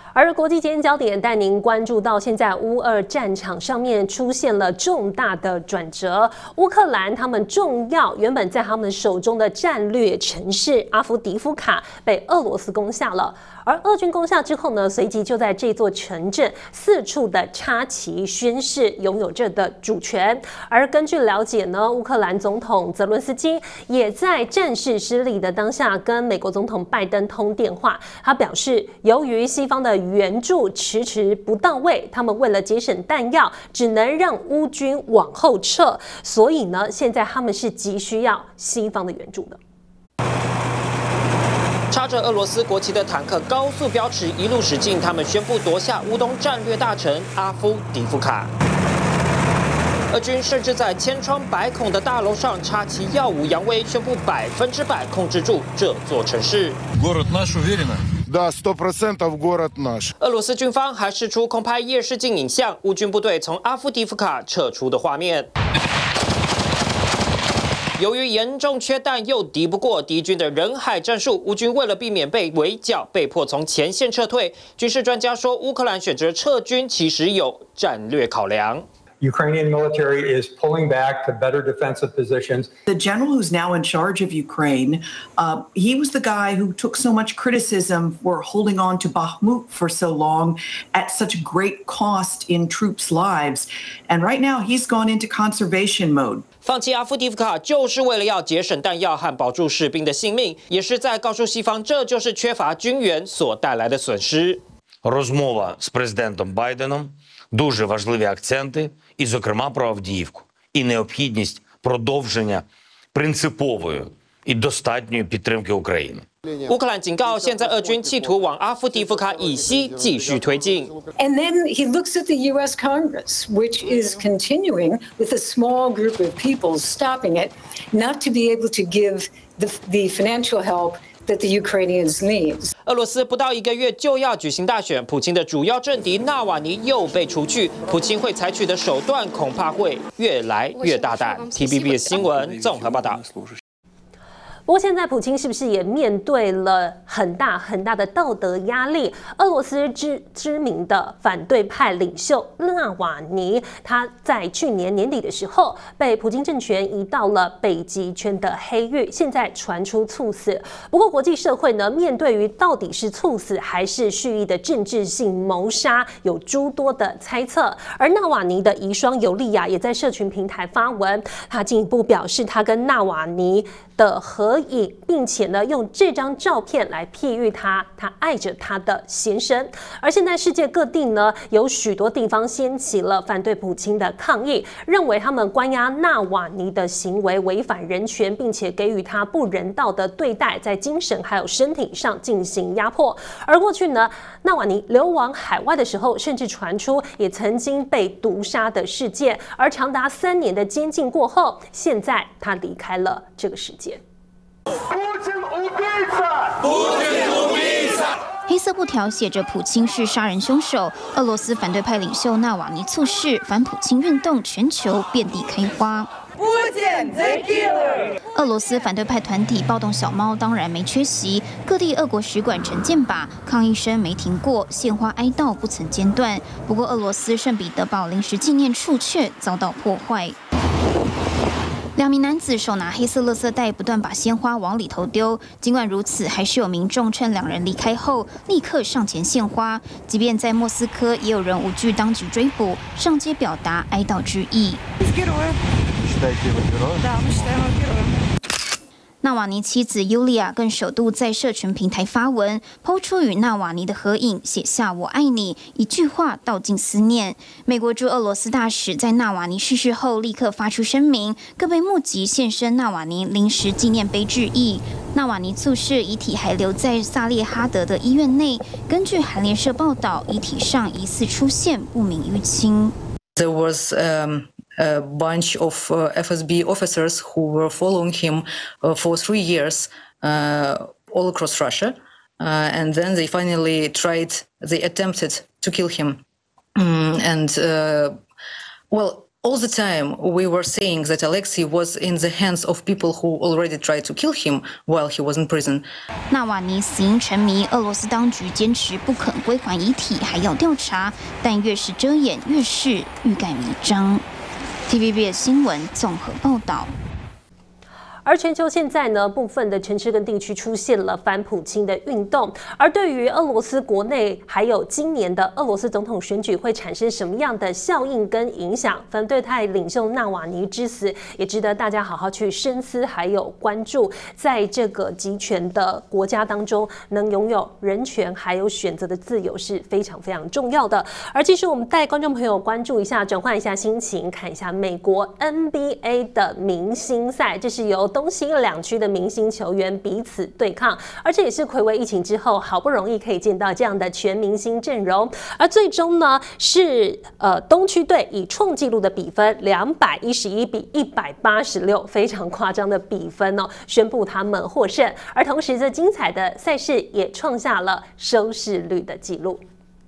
而国际间焦点带您关注到，现在乌俄战场上面出现了重大的转折。乌克兰他们重要原本在他们手中的战略城市阿夫迪夫卡被俄罗斯攻下了。而俄军攻下之后呢，随即就在这座城镇四处的插旗宣示拥有这的主权。而根据了解呢，乌克兰总统泽伦斯基也在战事失利的当下跟美国总统拜登通电话，他表示，由于西方的援助迟迟不到位，他们为了节省弹药，只能让乌军往后撤，所以呢，现在他们是急需要西方的援助的。 插着俄罗斯国旗的坦克高速飙驰，一路驶进。他们宣布夺下乌东战略大城阿夫迪夫卡。俄军甚至在千疮百孔的大楼上插旗耀武扬威，宣布百分之百控制住这座城市。 Да, сто процентов город наш. 俄罗斯军方还释出空拍夜视镜影像，乌军部队从阿夫迪夫卡撤出的画面。由于严重缺弹又敌不过敌军的人海战术，乌军为了避免被围剿，被迫从前线撤退。军事专家说，乌克兰选择撤军其实有战略考量。 Ukrainian military is pulling back to better defensive positions. The general who's now in charge of Ukraine, uh, he was the guy who took so much criticism for holding on to Bakhmut for so long at such great cost in troops' lives. And right now he's gone into conservation mode. 放弃阿夫迪夫卡就是为了要节省弹药和保住士兵的性命，也是在告诉西方，这就是缺乏军援所带来的损失。 Розмова з президентом Байденом, дуже важливі акценти, і, зокрема, про Авдіївку, і необхідність продовження принципової і достатньої підтримки України. 乌克兰警告，现在俄军企图往阿夫迪夫卡以西继续推进。 And then he looks at the U S Congress, which is continuing with a small group of people stopping it, not to be able to give the, the financial help that the Ukrainians need. 俄罗斯不到一个月就要举行大选，普京的主要政敌纳瓦尼又被除去，普京会采取的手段恐怕会越来越大胆。T V B 新闻综合报道。 不过现在普京是不是也面对了很大很大的道德压力？俄罗斯知知名的反对派领袖纳瓦尼，他在去年年底的时候被普京政权移到了北极圈的黑域，现在传出猝死。不过国际社会呢，面对于到底是猝死还是蓄意的政治性谋杀，有诸多的猜测。而纳瓦尼的遗孀尤利娅也在社群平台发文，他进一步表示，他跟纳瓦尼的合影，并且呢用这张照片来譬喻他，他爱着他的先生。而现在世界各地呢有许多地方掀起了反对普京的抗议，认为他们关押纳瓦尼的行为违反人权，并且给予他不人道的对待，在精神还有身体上进行压迫。而过去呢，纳瓦尼流亡海外的时候，甚至传出也曾经被毒杀的事件。而长达三年的监禁过后，现在他离开了这个世界。 黑色布条写着“普京是杀人凶手”。俄罗斯反对派领袖纳瓦尼猝逝，反普京运动全球遍地开花。俄罗斯反对派团体暴动小猫当然没缺席，各地俄国使馆成箭靶，抗议声没停过，献花哀悼不曾间断。不过，俄罗斯圣彼得堡临时纪念处却遭到破坏。两名男子手拿黑色垃圾袋，不断把鲜花往里头丢。尽管如此，还是有民众趁两人离开后，立刻上前献花。即便在莫斯科，也有人无惧当局追捕，上街表达哀悼之意。纳瓦尼妻子尤利娅更首度在社群平台发文，抛出与纳瓦尼的合影，写下“我爱你”，一句话道尽思念。美国驻俄罗斯大使在纳瓦尼逝世后立刻发出声明，更被目击现身纳瓦尼临时纪念碑致意。纳瓦尼猝逝，遗体还留在萨列哈德的医院内。根据韩联社报道，遗体上疑似出现不明淤青。 There was um a bunch of uh, F S B officers who were following him uh, for three years uh, all across Russia. Uh, and then they finally tried, they attempted to kill him. Mm, and, uh, well, all the time we were saying that Alexei was in the hands of people who already tried to kill him while he was in prison. 纳瓦尼死因成谜，俄罗斯当局坚持不肯归还遗体，还要调查，但越是遮掩，越是欲盖弥彰。T V B S 新闻综合报道。 而全球现在呢，部分的城市跟地区出现了反普京的运动。而对于俄罗斯国内，还有今年的俄罗斯总统选举会产生什么样的效应跟影响？反对派领袖纳瓦尼之死，也值得大家好好去深思，还有关注。在这个集权的国家当中，能拥有人权还有选择的自由是非常非常重要的。而其实我们带观众朋友关注一下，转换一下心情，看一下美国 N B A 的明星赛，这是由 东西两区的明星球员彼此对抗，而这也是睽违疫情之后，好不容易可以见到这样的全明星阵容。而最终呢，是呃东区队以创纪录的比分两百一十一比一百八十六，非常夸张的比分哦，宣布他们获胜。而同时，这精彩的赛事也创下了收视率的纪录。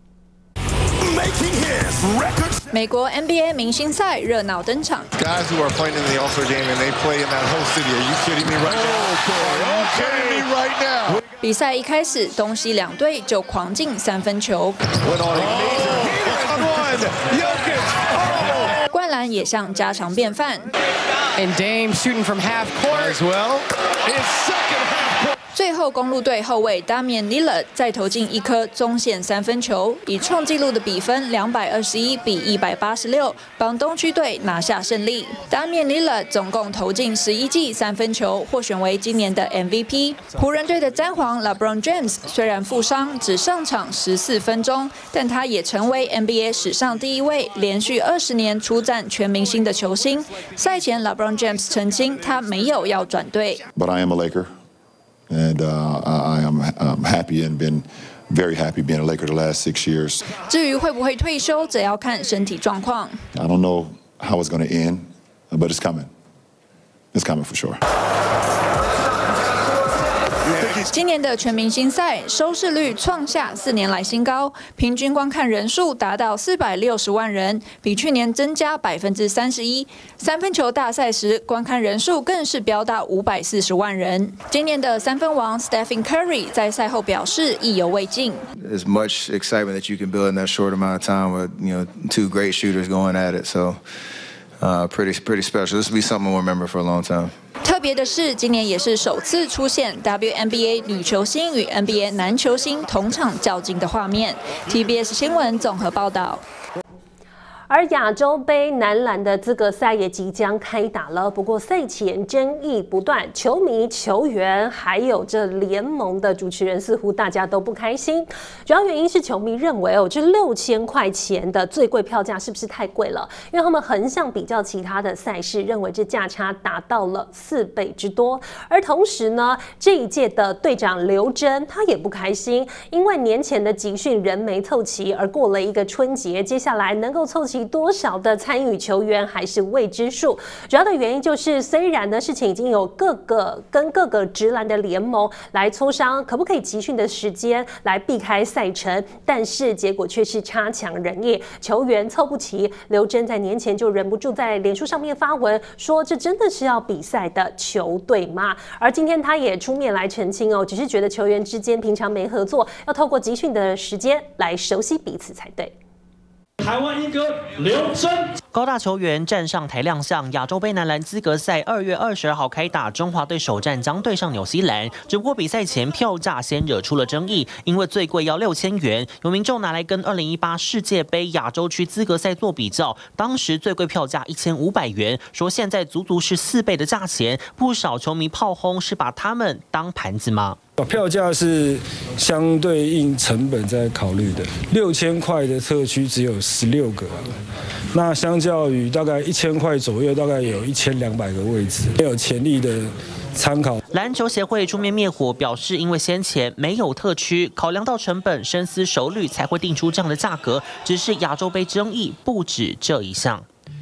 美国 N B A 明星赛热闹登场。 Guys who are playing in the All-Star game and they play in that whole city. Are you kidding me right now? Are you kidding me right now? 比赛一开始，东西两队就狂进三分球。灌篮也像家常便饭。 And Dame shooting from half court as well. His second half court. 最后，公路队后卫 Damian Lillard 再投进一颗中线三分球，以创纪录的比分两百二十一比一百八十六，帮东区队拿下胜利。Damian Lillard 总共投进十一记三分球，获选为今年的 M V P。湖人队的詹皇 LeBron James 虽然负伤，只上场十四分钟，但他也成为 N B A 史上第一位连续二十年出战全明星的球星。赛前 LeBron James 澄清，他没有要转队。 But I am a Laker. And uh, I am um, happy and been very happy being a Laker the last six years. 至于会不会退休，则要看身体状况。 I don't know how it's going to end, but it's coming. It's coming for sure. 今年的全明星赛收视率创下四年来新高，平均观看人数达到四百六十万人，比去年增加百分之三十一。三分球大赛时，观看人数更是飙到五百四十万人。今年的三分王 Stephen Curry 在赛后表示意犹未尽。 As much excitement that you can build in that short amount of time with you know two great shooters going at it, so uh, pretty pretty special. This will be something we'll remember for a long time. 特别的是，今年也是首次出现 W N B A 女球星与 N B A 男球星同场较劲的画面。T B S 新闻综合报道。 而亚洲杯男篮的资格赛也即将开打了，不过赛前争议不断，球迷、球员还有这联盟的主持人似乎大家都不开心。主要原因是球迷认为哦，这六千块钱的最贵票价是不是太贵了？因为他们横向比较其他的赛事，认为这价差达到了四倍之多。而同时呢，这一届的队长刘铮他也不开心，因为年前的集训人没凑齐，而过了一个春节，接下来能够凑齐多少的参与球员还是未知数。主要的原因就是，虽然呢事情已经有各个跟各个职篮的联盟来磋商，可不可以集训的时间来避开赛程，但是结果却是差强人意，球员凑不齐。刘铮在年前就忍不住在脸书上面发文说：“这真的是要比赛的球队吗？”而今天他也出面来澄清哦，只是觉得球员之间平常没合作，要透过集训的时间来熟悉彼此才对。 台湾一哥刘铮， 高大球员站上台亮相。亚洲杯男篮资格赛二月二十二号开打，中华队首战将对上纽西兰。只不过比赛前票价先惹出了争议，因为最贵要六千元，有民众拿来跟二零一八世界杯亚洲区资格赛做比较，当时最贵票价一千五百元，说现在足足是四倍的价钱。不少球迷炮轰，是把他们当盘子吗？ 票价是相对应成本在考虑的，六千块的特区只有十六个，那相较于大概一千块左右，大概有一千两百个位置，没有潜力的参考。 篮球协会出面灭火，表示因为先前没有特区，考量到成本，深思熟虑才会定出这样的价格。只是亚洲杯争议不止这一项。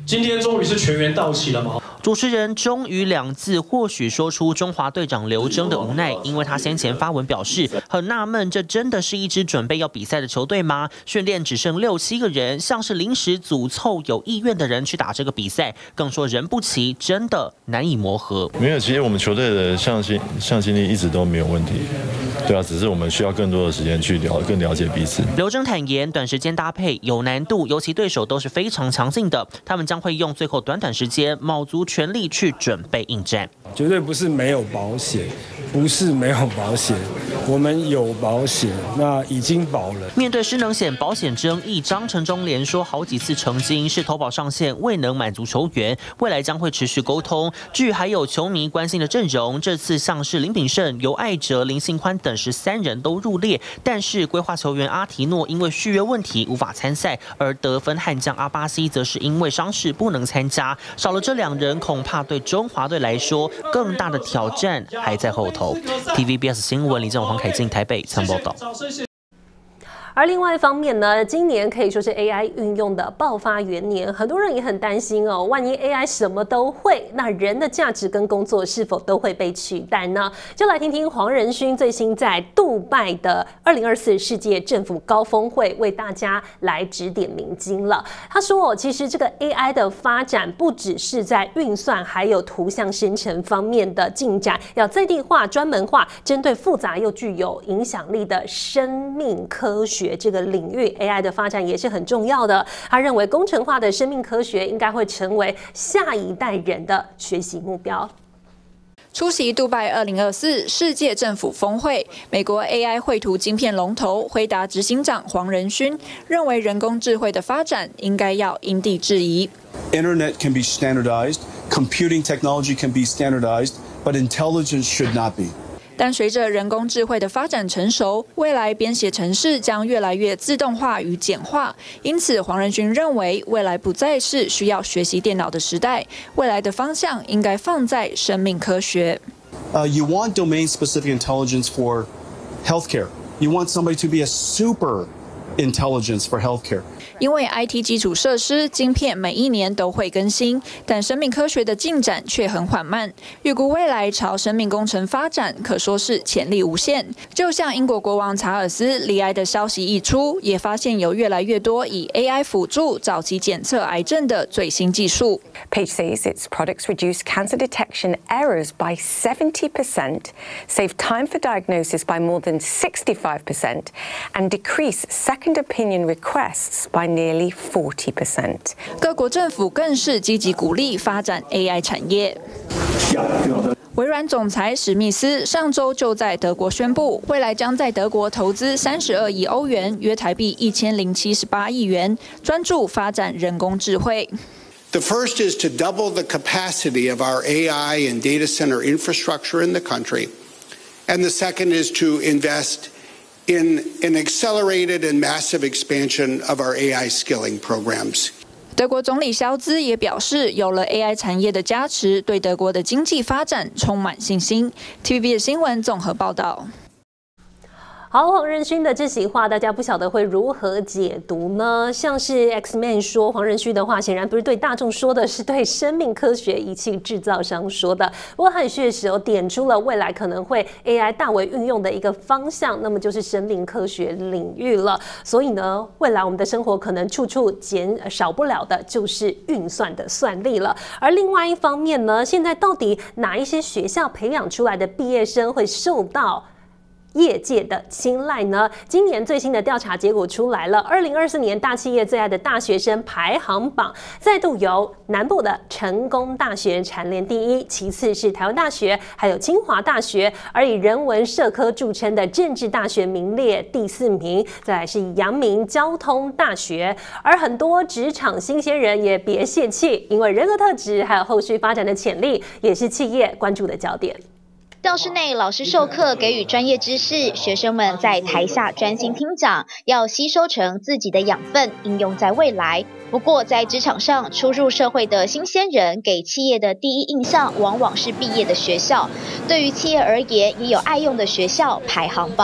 今天终于是全员到齐了吗？ 主持人终于两字或许说出中华队长刘铮的无奈，因为他先前发文表示很纳闷，这真的是一支准备要比赛的球队吗？训练只剩六七个人，像是临时组凑有意愿的人去打这个比赛，更说人不齐，真的难以磨合。 没有，其实我们球队的向心向心力一直都没有问题，对啊，只是我们需要更多的时间去了更了解彼此。 刘铮坦言，短时间搭配有难度，尤其对手都是非常强劲的，他们将会用最后短短时间卯足全力去准备应战。 绝对不是没有保险，不是没有保险，我们有保险，那已经保了。 面对失能险保险争议，张成忠连说好几次曾经是投保上限未能满足球员，未来将会持续沟通。至于还有球迷关心的阵容，这次像是林炳胜、尤爱哲、林信宽等十三人都入列，但是规划球员阿提诺因为续约问题无法参赛，而得分悍将阿巴西则是因为伤势不能参加。少了这两人，恐怕对中华队来说更大的挑战还在后头。T V B S 新闻李正黄凯进台北参报道。 而另外一方面呢，今年可以说是 A I 运用的爆发元年，很多人也很担心哦，万一 A I 什么都会，那人的价值跟工作是否都会被取代呢？就来听听黄仁勋最新在杜拜的二零二四世界政府高峰会为大家来指点迷津了。他说哦，其实这个 A I 的发展不只是在运算还有图像生成方面的进展，要在地化、专门化，针对复杂又具有影响力的生命科学这个领域 ，A I 的发展也是很重要的。他认为工程化的生命科学应该会成为下一代人的学习目标。 出席杜拜二零二四世界政府峰会，美国 A I 绘图晶片龙头辉达执行长黄仁勋认为，人工智慧的发展应该要因地制宜。 Internet can be standardized, computing technology can be standardized, but intelligence should not be. 但随着人工智慧的发展成熟，未来编写程式将越来越自动化与简化。因此，黄仁勋认为，未来不再是需要学习电脑的时代，未来的方向应该放在生命科学。 Uh, you want domain-specific intelligence for healthcare. You want somebody to be a super intelligence for healthcare. 因为 I T 基础设施晶片每一年都会更新，但生命科学的进展却很缓慢。预估未来朝生命工程发展，可说是潜力无限。就像英国国王查尔斯罹癌的消息一出，也发现有越来越多以 A I 辅助早期检测癌症的最新技术。 Page says its products reduce cancer detection errors by seventy percent, save time for diagnosis by more than sixty-five percent, and decrease second opinion requests by nearly forty percent. 各国政府更是积极鼓励发展 A I 产业。微软总裁史密斯上周就在德国宣布，未来将在德国投资三十二亿欧元，约台币一千零七十八亿元，专注发展人工智慧。 The first is to double the capacity of our A I and data center infrastructure in the country, and the second is to invest in an accelerated and massive expansion of our A I skilling programs. 德国总理肖兹也表示，有了 A I 产业的加持，对德国的经济发展充满信心。T V B 的新闻综合报道。 好，黄仁勋的这席话，大家不晓得会如何解读呢？像是 X-Man 说黄仁勋的话，显然不是对大众说的，是对生命科学仪器制造商说的。不过他很确实哦，点出了未来可能会 A I 大为运用的一个方向，那么就是生命科学领域了。所以呢，未来我们的生活可能处处减少不了的就是运算的算力了。而另外一方面呢，现在到底哪一些学校培养出来的毕业生会受到业界的青睐呢？今年最新的调查结果出来了，二零二四年大企业最爱的大学生排行榜再度由南部的成功大学蝉联第一，其次是台湾大学，还有清华大学，而以人文社科著称的政治大学名列第四名，再来是阳明交通大学。而很多职场新鲜人也别泄气，因为人格特质还有后续发展的潜力，也是企业关注的焦点。 教室内，老师授课给予专业知识，学生们在台下专心听讲，要吸收成自己的养分，应用在未来。不过，在职场上，初入社会的新鲜人给企业的第一印象往往是毕业的学校。对于企业而言，也有爱用的学校排行榜。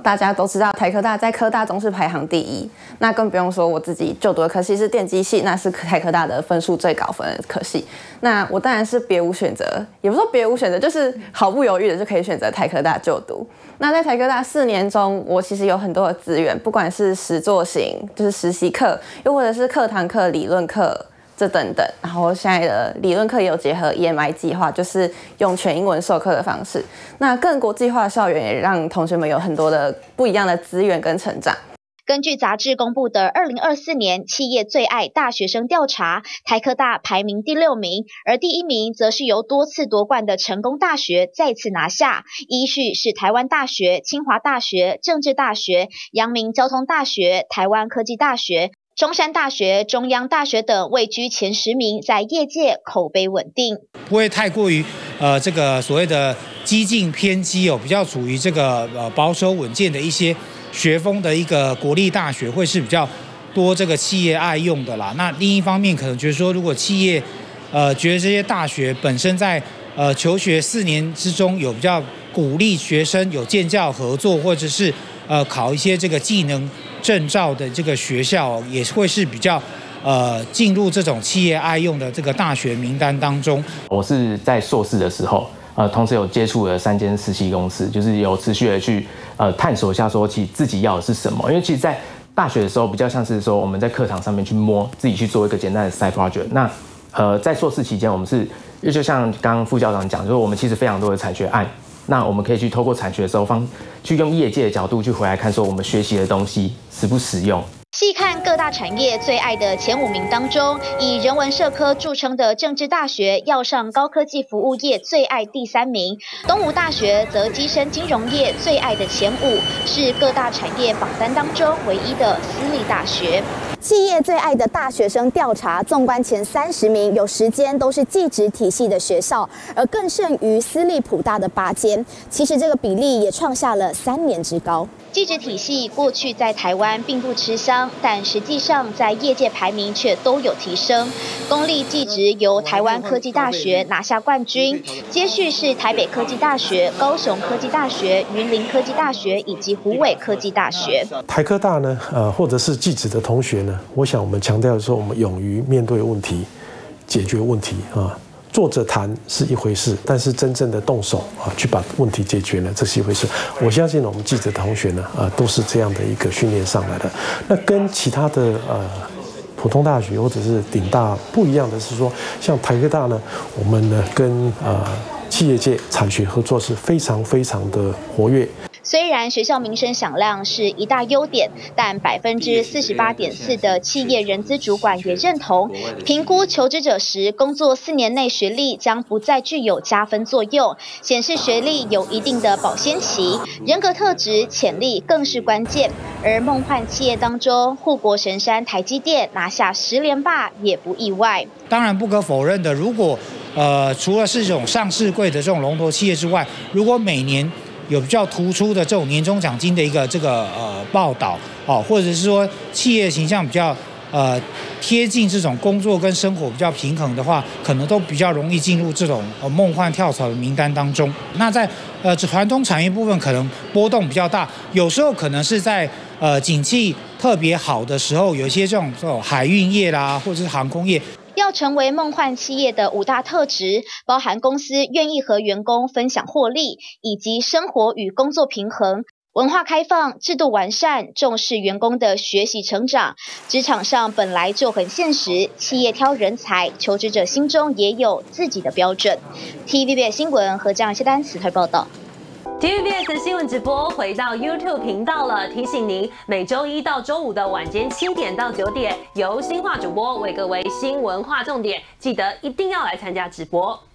大家都知道台科大在科大中是排行第一，那更不用说我自己就读的科系是电机系，那是台科大的分数最高分的科系。那我当然是别无选择，也不是说别无选择，就是毫不犹豫的就可以选择台科大就读。那在台科大四年中，我其实有很多的资源，不管是实作型，就是实习课，又或者是课堂课、理论课。这等等，然后现在的理论课也有结合 E M I 计划，就是用全英文授课的方式。那更国际化的校园也让同学们有很多的不一样的资源跟成长。 根据杂志公布的二零二四年企业最爱大学生调查，台科大排名第六名，而第一名则是由多次夺冠的成功大学再次拿下，依序是台湾大学、清华大学、政治大学、阳明交通大学、台湾科技大学、中山大学、中央大学等位居前十名，在业界口碑稳定， 不会太过于呃这个所谓的激进偏激哦，比较属于这个呃保守稳健的一些学风的一个国立大学，会是比较多这个企业爱用的啦。那另一方面，可能觉得说，如果企业呃觉得这些大学本身在呃求学四年之中有比较鼓励学生有建教合作，或者是呃考一些这个技能证照的这个学校，也会是比较呃进入这种企业爱用的这个大学名单当中。 我是在硕士的时候，呃，同时有接触了三间实习公司，就是有持续的去呃探索一下说，其实自己要的是什么。因为其实，在大学的时候，比较像是说我们在课堂上面去摸，自己去做一个简单的 side project。那呃，在硕士期间，我们是因为就像刚刚副校长讲，就是我们其实非常多的产学案。那我们可以去透过产学的时候方，去用业界的角度去回来看，说我们学习的东西实不实用。 细看各大产业最爱的前五名当中，以人文社科著称的政治大学要上高科技服务业最爱第三名，东吴大学则跻身金融业最爱的前五，是各大产业榜单当中唯一的私立大学。 企业最爱的大学生调查，纵观前三十名，有十间都是技职体系的学校，而更胜于私立普大的八间。其实这个比例也创下了三年之高。 技职体系过去在台湾并不吃香，但实际上在业界排名却都有提升。公立技职由台湾科技大学拿下冠军，接续是台北科技大学、高雄科技大学、云林科技大学以及虎尾科技大学。 台科大呢，呃，或者是技职的同学呢，我想我们强调的说，我们勇于面对问题，解决问题啊。坐着谈是一回事，但是真正的动手啊，去把问题解决了，这是一回事。我相信我们记者同学呢，啊，都是这样的一个训练上来的。那跟其他的呃普通大学或者是顶大不一样的是说，像台科大呢，我们呢跟呃企业界产学合作是非常非常的活跃。 虽然学校名声响亮是一大优点，但百分之四十八点四的企业人资主管也认同，评估求职者时，工作四年内学历将不再具有加分作用，显示学历有一定的保鲜期，人格特质、潜力更是关键。而梦幻企业当中，护国神山台积电拿下十连霸也不意外。 当然不可否认的，如果呃除了是这种上市柜的这种龙头企业之外，如果每年有比较突出的这种年终奖金的一个这个呃报道哦，或者是说企业形象比较呃贴近这种工作跟生活比较平衡的话，可能都比较容易进入这种呃梦幻跳槽的名单当中。那在呃传统产业部分可能波动比较大，有时候可能是在呃景气特别好的时候，有一些这种这种海运业啦，或者是航空业。 要成为梦幻企业的五大特质，包含公司愿意和员工分享获利，以及生活与工作平衡、文化开放、制度完善、重视员工的学习成长。职场上本来就很现实，企业挑人才，求职者心中也有自己的标准。T V B S 新闻和这样一些单词推报道。 T V B S 新闻直播回到 YouTube 频道了，提醒您每周一到周五的晚间七点到九点，由新化主播为各位新闻划重点，记得一定要来参加直播。